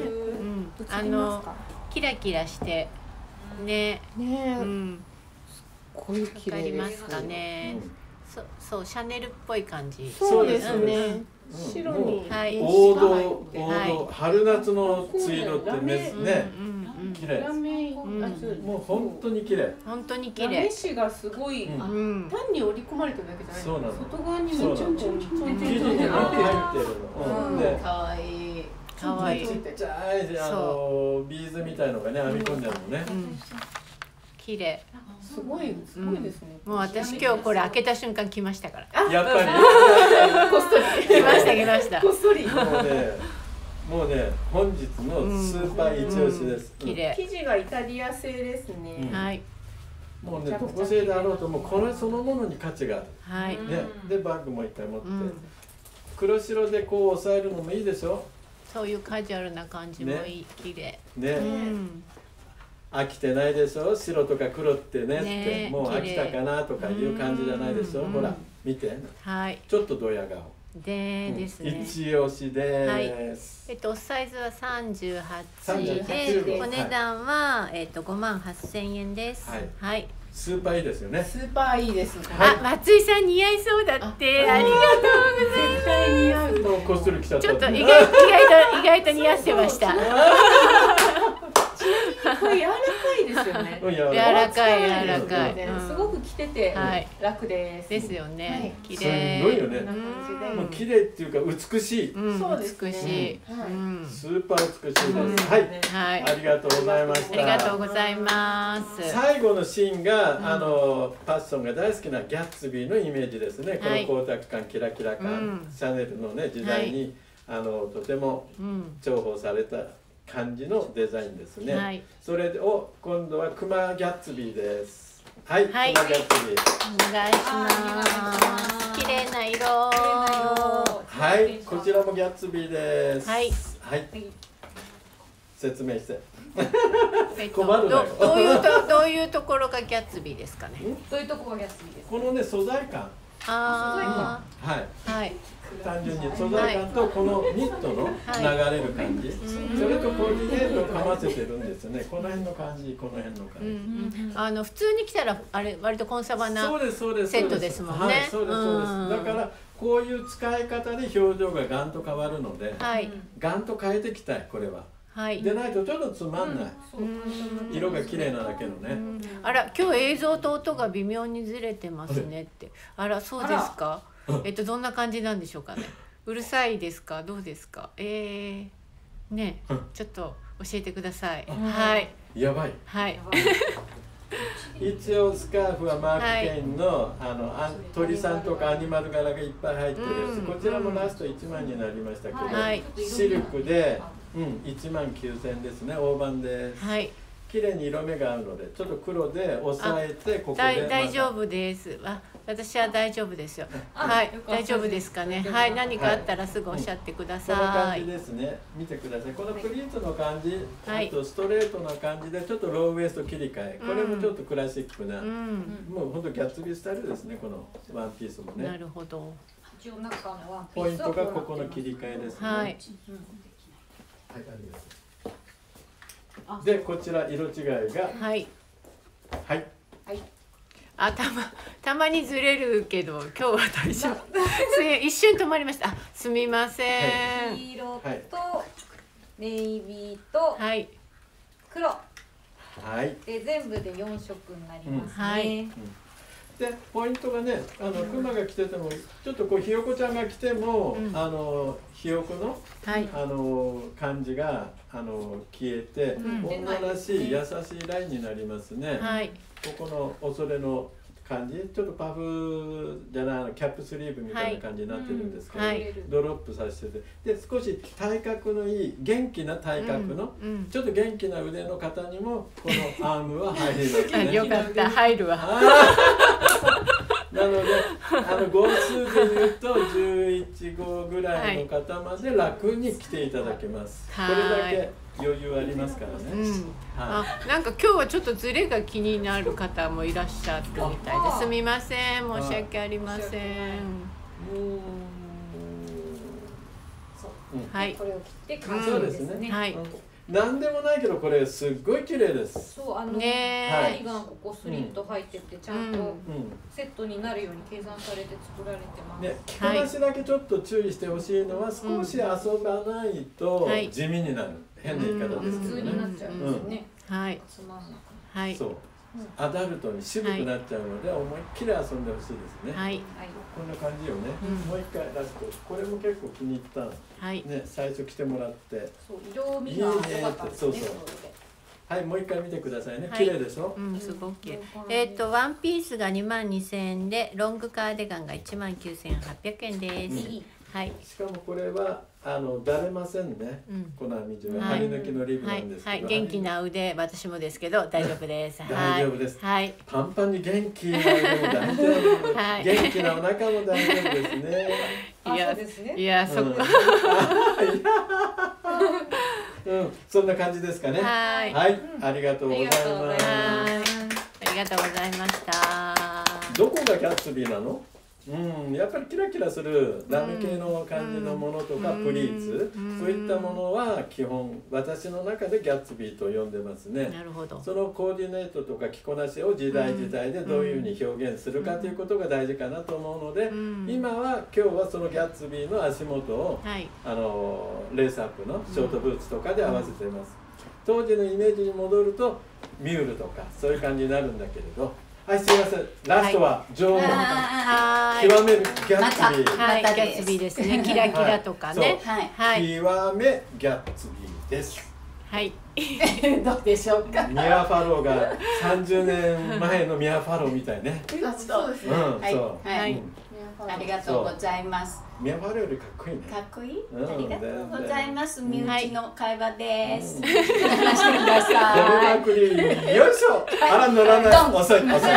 あのキラキラしてね。 ね。 うん。 こういう綺麗。 わかりますかね。そうそうシャネルっぽい感じ。 そうですね。白に王道王道春夏のツイードってねね。綺麗。もう本当に綺麗。 本当に綺麗。 ラメ紙がすごい、単に織り込まれてるだけじゃない。 そうなの。 外側にもちょんちょんちょん生地にも入ってるの。で、 可愛い可愛い。 ちっちゃいあのビーズみたいのがね編み込んであるのね。 綺麗。 すごいすごいですね。 もう私今日これ開けた瞬間来ましたから。 やっぱり。 こっそり来ました来ました。 こっそり。 もうね。もうね、本日のスーパー一押しです。 綺麗。 生地がイタリア製ですね。 はい。 もうね、どこ製であろうともうこれそのものに価値がある。 はい。 ね、でバッグも一回持って、黒白でこう押さえるのもいいでしょ。 そういうカジュアルな感じもいい、綺麗。 ね。飽きてないでしょ。白とか黒ってねってもう飽きたかなとかいう感じじゃないでしょ。ほら見て。はい。ちょっとドヤ顔。 でですね。 一押しです。はい。 えっとサイズは三十八で、お値段はえっと五万八千円です。はい。はい。 スーパーいいですよね。 スーパーいいです。 あ、松井さん似合いそうだって。ありがとうございます。 絶対似合うと。 こっそり来ちゃった。 ちょっと意外意外と意外と似合ってました。 これ柔らかいですよね。 柔らかい柔らかい。 すごく着てて楽です。 ですよね。綺麗。 すごいよね。もう綺麗っていうか美しい。 そうです。 美しい。 スーパー美しいです。はい。ありがとうございました。 ありがとうございます。 最後のシーンがあのファッションが大好きなギャッツビーのイメージですね。この光沢感キラキラ感、シャネルのね時代にあのとても重宝された。感じのデザインですね。はい、それを今度はクマギャッツビーです。はい、はい、クマギャッツビー。 お願いします。綺麗な色。 はい、こちらもギャッツビーです。はい。はい。説明して。困るなよ。 どういうとどういうところがギャッツビーですかね。 どういうところがギャッツビーですか。 このね素材感。 ああ。はい。はい。 単純に素材感とこのニットの流れる感じ、それとコーディネートをかませてるんですよね。この辺の感じ、この辺の感じ。あの普通に着たらあれ割とコンサバなセットですもんね。 はい、そうですそうです。だからこういう使い方で表情がガンと変わるので、ガンと変えていきたいこれは。はい、でないとちょっとつまんない、うん、色が綺麗なだけのね、うん、 あら今日映像と音が微妙にずれてますねってあらそうですかえっとどんな感じなんでしょうかねうるさいですかどうですかえー、ねちょっと教えてくださいはいやばいはい一応スカーフはマーク・ケインの、あのあ鳥さんとかアニマル柄がいっぱい入ってるやつ、うん、こちらもラストいちまんになりましたけど、はい、シルクで、うん、いちまんきゅうせんですね。大判です。はい、綺麗に色目があるのでちょっと黒で押さえてここで、ま、 大丈夫です。あ、私は大丈夫ですよ。はい、大丈夫ですかね。はい、何かあったらすぐおっしゃってください。 こんな感じですね。見てください。このプリーツの感じ、はい、あとストレートな感じでちょっとローウエスト切り替え。これもちょっとクラシックな、うん、もう本当ギャッツビースタイルですね。このワンピースもね。 なるほど。 ポイントがここの切り替えですね。はい。はい、でこちら色違いがはいはい。 あ、たまたまにずれるけど今日は大丈夫。一瞬止まりました。あ、すみません。 黄色とネイビーと黒。はい。で全部でよんしょくになりますね。はい。 でポイントがね、あのクマが着ててもちょっとこうひよこちゃんが着ても、うん、あのひよこの、はい、あの感じがあの消えて、うん、女らしい優しいラインになりますね。はい、ここの恐れの感じ、ちょっとパフじゃないキャップスリーブみたいな感じになってるんですけど、はい、ドロップさせてて、で少し体格のいい元気な体格の、うんうん、ちょっと元気な腕の方にもこのアームは入りますね。 よかった、入るわ。 なのであの号数でいうとじゅういちごうぐらいの方まで楽に来ていただけます。これだけ余裕ありますからね。うん、 あ、なんか今日はちょっとズレが気になる方もいらっしゃるみたいです。すみません、申し訳ありません。 はい、これを切って完成ですね。 はい。なんでもないけどこれすっごい綺麗です。 そう、あの針がここスリット入っててちゃんとセットになるように計算されて作られてます。 ね、着こなしだけちょっと注意してほしいのは少し遊ばないと地味になる。変な言い方ですけどね。 普通になっちゃうんですね。 はい。 つまんなく。 はい。そう。アダルトに渋くなっちゃうので思いっきり遊んでほしいですね。はい。こんな感じよね。もう一回ラスト。これも結構気に入った。はい。ね、最初着てもらって。 そう、色味が良かったですね。そうそう。 はい、もう一回見てくださいね。綺麗でしょ。 うん、すごく綺麗。えっとワンピースがにまんにせんえんで、ロングカーディガンがいちまんきゅうせんはっぴゃくえんです。はい。 しかもこれはあのだれませんね。この編み地は張り抜きのリブなんですけど。 はい、元気な腕、私もですけど大丈夫です。 大丈夫です。はい。パンパンに元気な腕も大丈夫。はい。元気なお腹も大丈夫ですね。 いやですね。いや、そっか。 うん、そんな感じですかね。はい。はい、ありがとうございます。ありがとうございました。 どこがギャッツビーなの？うん、やっぱりキラキラするラメ系の感じのものとかプリーツ、そういったものは基本私の中でギャッツビーと呼んでますね。 なるほど。 そのコーディネートとか着こなしを時代時代でどういうふうに表現するかということが大事かなと思うので、今は今日はそのギャッツビーの足元を、はい、あのレースアップのショートブーツとかで合わせています。当時のイメージに戻るとミュールとかそういう感じになるんだけれど。はい、すみません。ラストは女王の極めるギャッツビー。 はい、ギャッツビーですね。キラキラとかね。 はい。極めギャッツビーです。 はい。 どうでしょうか。 ミアファローがさんじゅうねんまえのミアファローみたいね。 そうですね。はい。はい。ありがとうございます。 ミアファローよりかっこいいね。 かっこいい。ありがとうございます。身内の会話です。話してください。 よいしょ。あら乗らない。遅い遅い。よいしょ。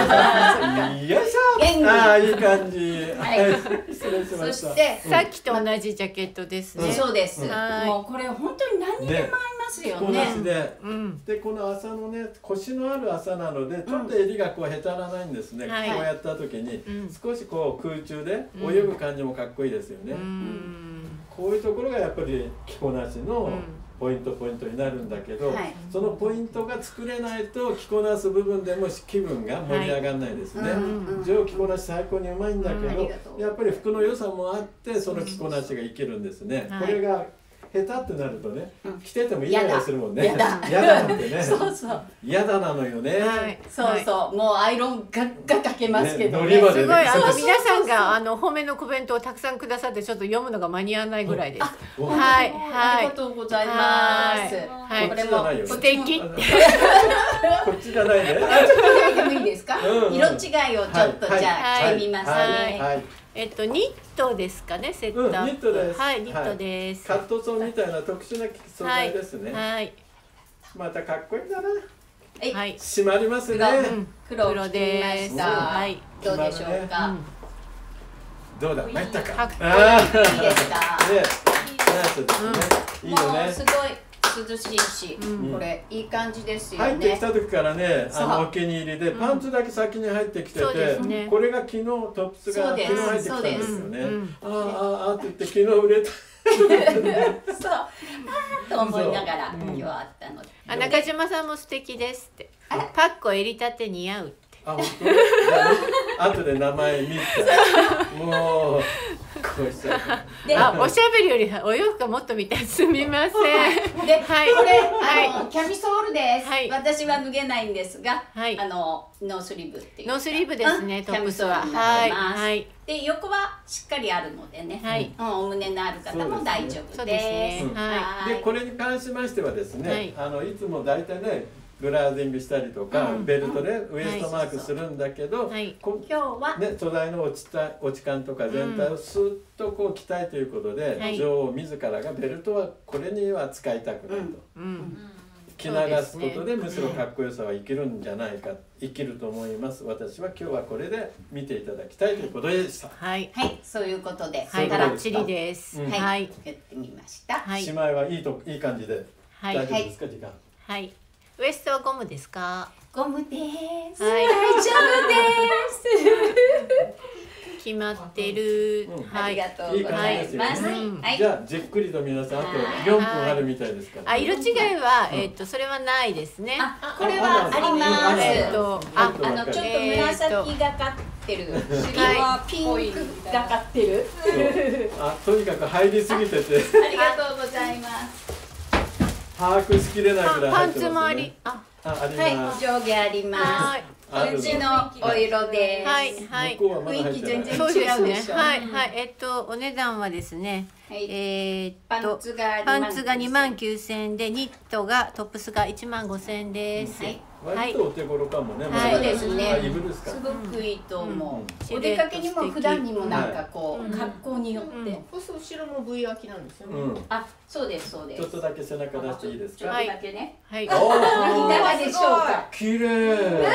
ああいい感じ。はい。失礼しました。 そしてさっきと同じジャケットですね。 そうです。もうこれ本当に何にでも合いますよね。 で、でこの麻のね腰のある麻なのでちょっと襟がこうへたらないんですね。こうやった時に少しこう空中で泳ぐ感じもかっこいいですよね。こういうところがやっぱり着こなしのポイントポイントになるんだけど、はい、そのポイントが作れないと着こなす部分でも気分が盛り上がらないですね。上着こなし最高にうまいんだけど、うん、やっぱり服の良さもあってその着こなしがいけるんですね。これが下手ってなるとね、着ててもイライラするもんね。 やだ。 やだなんてね。 そうそう。 やだなのよね。 そうそう。もうアイロンガッガかけますけどね。 すごいあの皆さんがあの褒めのコメントをたくさんくださってちょっと読むのが間に合わないぐらいです。 はいはい。ありがとうございます。 ここっちじゃないよね。 素敵。 こっちじゃないね。 ちょっと見てもいいですか？色違いをちょっとじゃあ着てみますね。 えっとニットですかね、セット。 ニットです。 はい、ニットです。 カットソーみたいな特殊な素材ですね。 はい。 またかっこいいだな。 はい。 締まりますね。 黒です。はい。どうでしょうか。 どうだ、参ったか。 ああ、いいですか。ね、 いいよね。 すごい涼しいし、これいい感じですよね。 入ってきた時からね、あのお気に入りでパンツだけ先に入ってきてて、これが昨日トップスが昨日入ってきたんですよね。ああああって言って昨日売れた。 そう。ああと思いながら今日あったので。 あ、中島さんも素敵ですって。パッコ襟立て似合う。 あ、本当。後で名前見て。もう。こうしちゃう。 あ、おしゃべりよりお洋服がもっと見たい。すみません。 で、はい、これ、あのキャミソールです。私は脱げないんですが、あのノースリーブっていう。 ノースリーブですね。 キャミソールになります。で、横はしっかりあるのでね。お胸のある方も大丈夫です。で、 これに関しましてはですね、あのいつも大体ね。ブラウジングしたりとか、ベルトでウエストマークするんだけど、 今日はね、素材の落ちた落ち感とか全体をスッとこう着たいということで、女王自らがベルトはこれには使いたくないと、着流すことでむしろかっこよさは生きるんじゃないか、生きると思います。私は今日はこれで見ていただきたいということでした。 はい、はい、そういうことで、 はい、バッチリです。 はい、やってみました。 しまいはいいといい感じで大丈夫ですか、時間。 はい。ウエストはゴムですか？ ゴムです。はい、大丈夫です。 決まってる。 ありがとうございます。 じゃあじっくりと皆さんあとよんぷんあるみたいですから。 あ、色違いはえっとそれはないですね。 あ、これはあります。えっとああのちょっと紫がかってる。次はピンクがかってる。 あ、とにかく入りすぎてて。 ありがとうございます。 把握しきれないぐらい入ってますね。パンツもあり、あ、 あります。 はい、上下あります。うちのお色です。 はいはい。 雰囲気全然違うでしょ。 はいはい。えっとお値段はですね、えっとパンツがにまんきゅうせんえんで、ニットがトップスがいちまんごせんえんです。 割とお手頃かもね。 そうですね。すごくいいと思う。お出かけにも普段にもなんかこう格好によって。 こそ後ろも V 開きなんですよね。 あ、そうですそうです。 ちょっとだけ背中出していいですか。 ちょっとだけね。 はい。いかがでしょうか。 綺麗。ね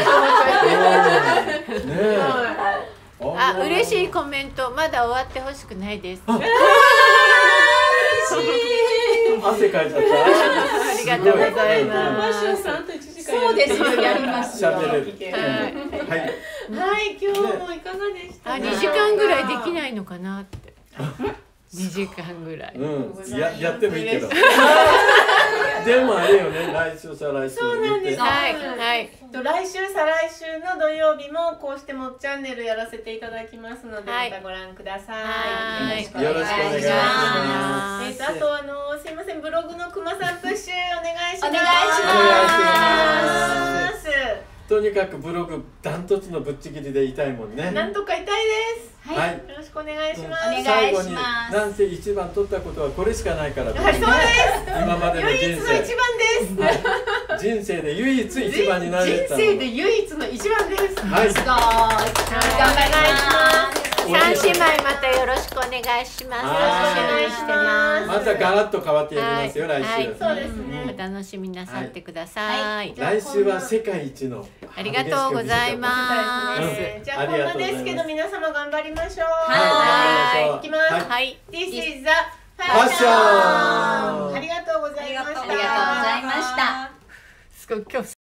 え。 あ、嬉しいコメント。まだ終わってほしくないです。 汗かいちゃった。 ありがとうございます。 そうですよ、やりますよ。 喋れる。 はい。はい、今日もいかがでしたか。 あ、にじかんぐらいできないのかなって。にじかんぐらい。 うん、ややってもいいけど。でもあれよね、来週再来週。 そうなんです。 はいはい。 来週再来週の土曜日もこうしてもっチャンネルやらせていただきますので、またご覧ください。 よろしくお願いします。えっとあとあのすいません、ブログのくまさんプッシュお願いします。お願いします。 とにかくブログダントツのぶっちぎりで痛いもんね。 なんとか痛いです。はい。よろしくお願いします。 最後になんせ一番取ったことはこれしかないから。 はい、そうです。 今までの人生。 唯一の一番です。 人生で唯一一番になれた。 人生で唯一の一番です。 はい。 すごい。頑張ります。 三姉妹またよろしくお願いします。お願いしてます。 またガラッと変わってやりますよ、来週。 そうですね。 お楽しみなさってください。 来週は世界一の。 ありがとうございます。 じゃあこんなですけど皆様頑張りましょう。 はい。 いきます。 はい。 This is the ファッション。 ありがとうございました。 ありがとうございました。 すごい今日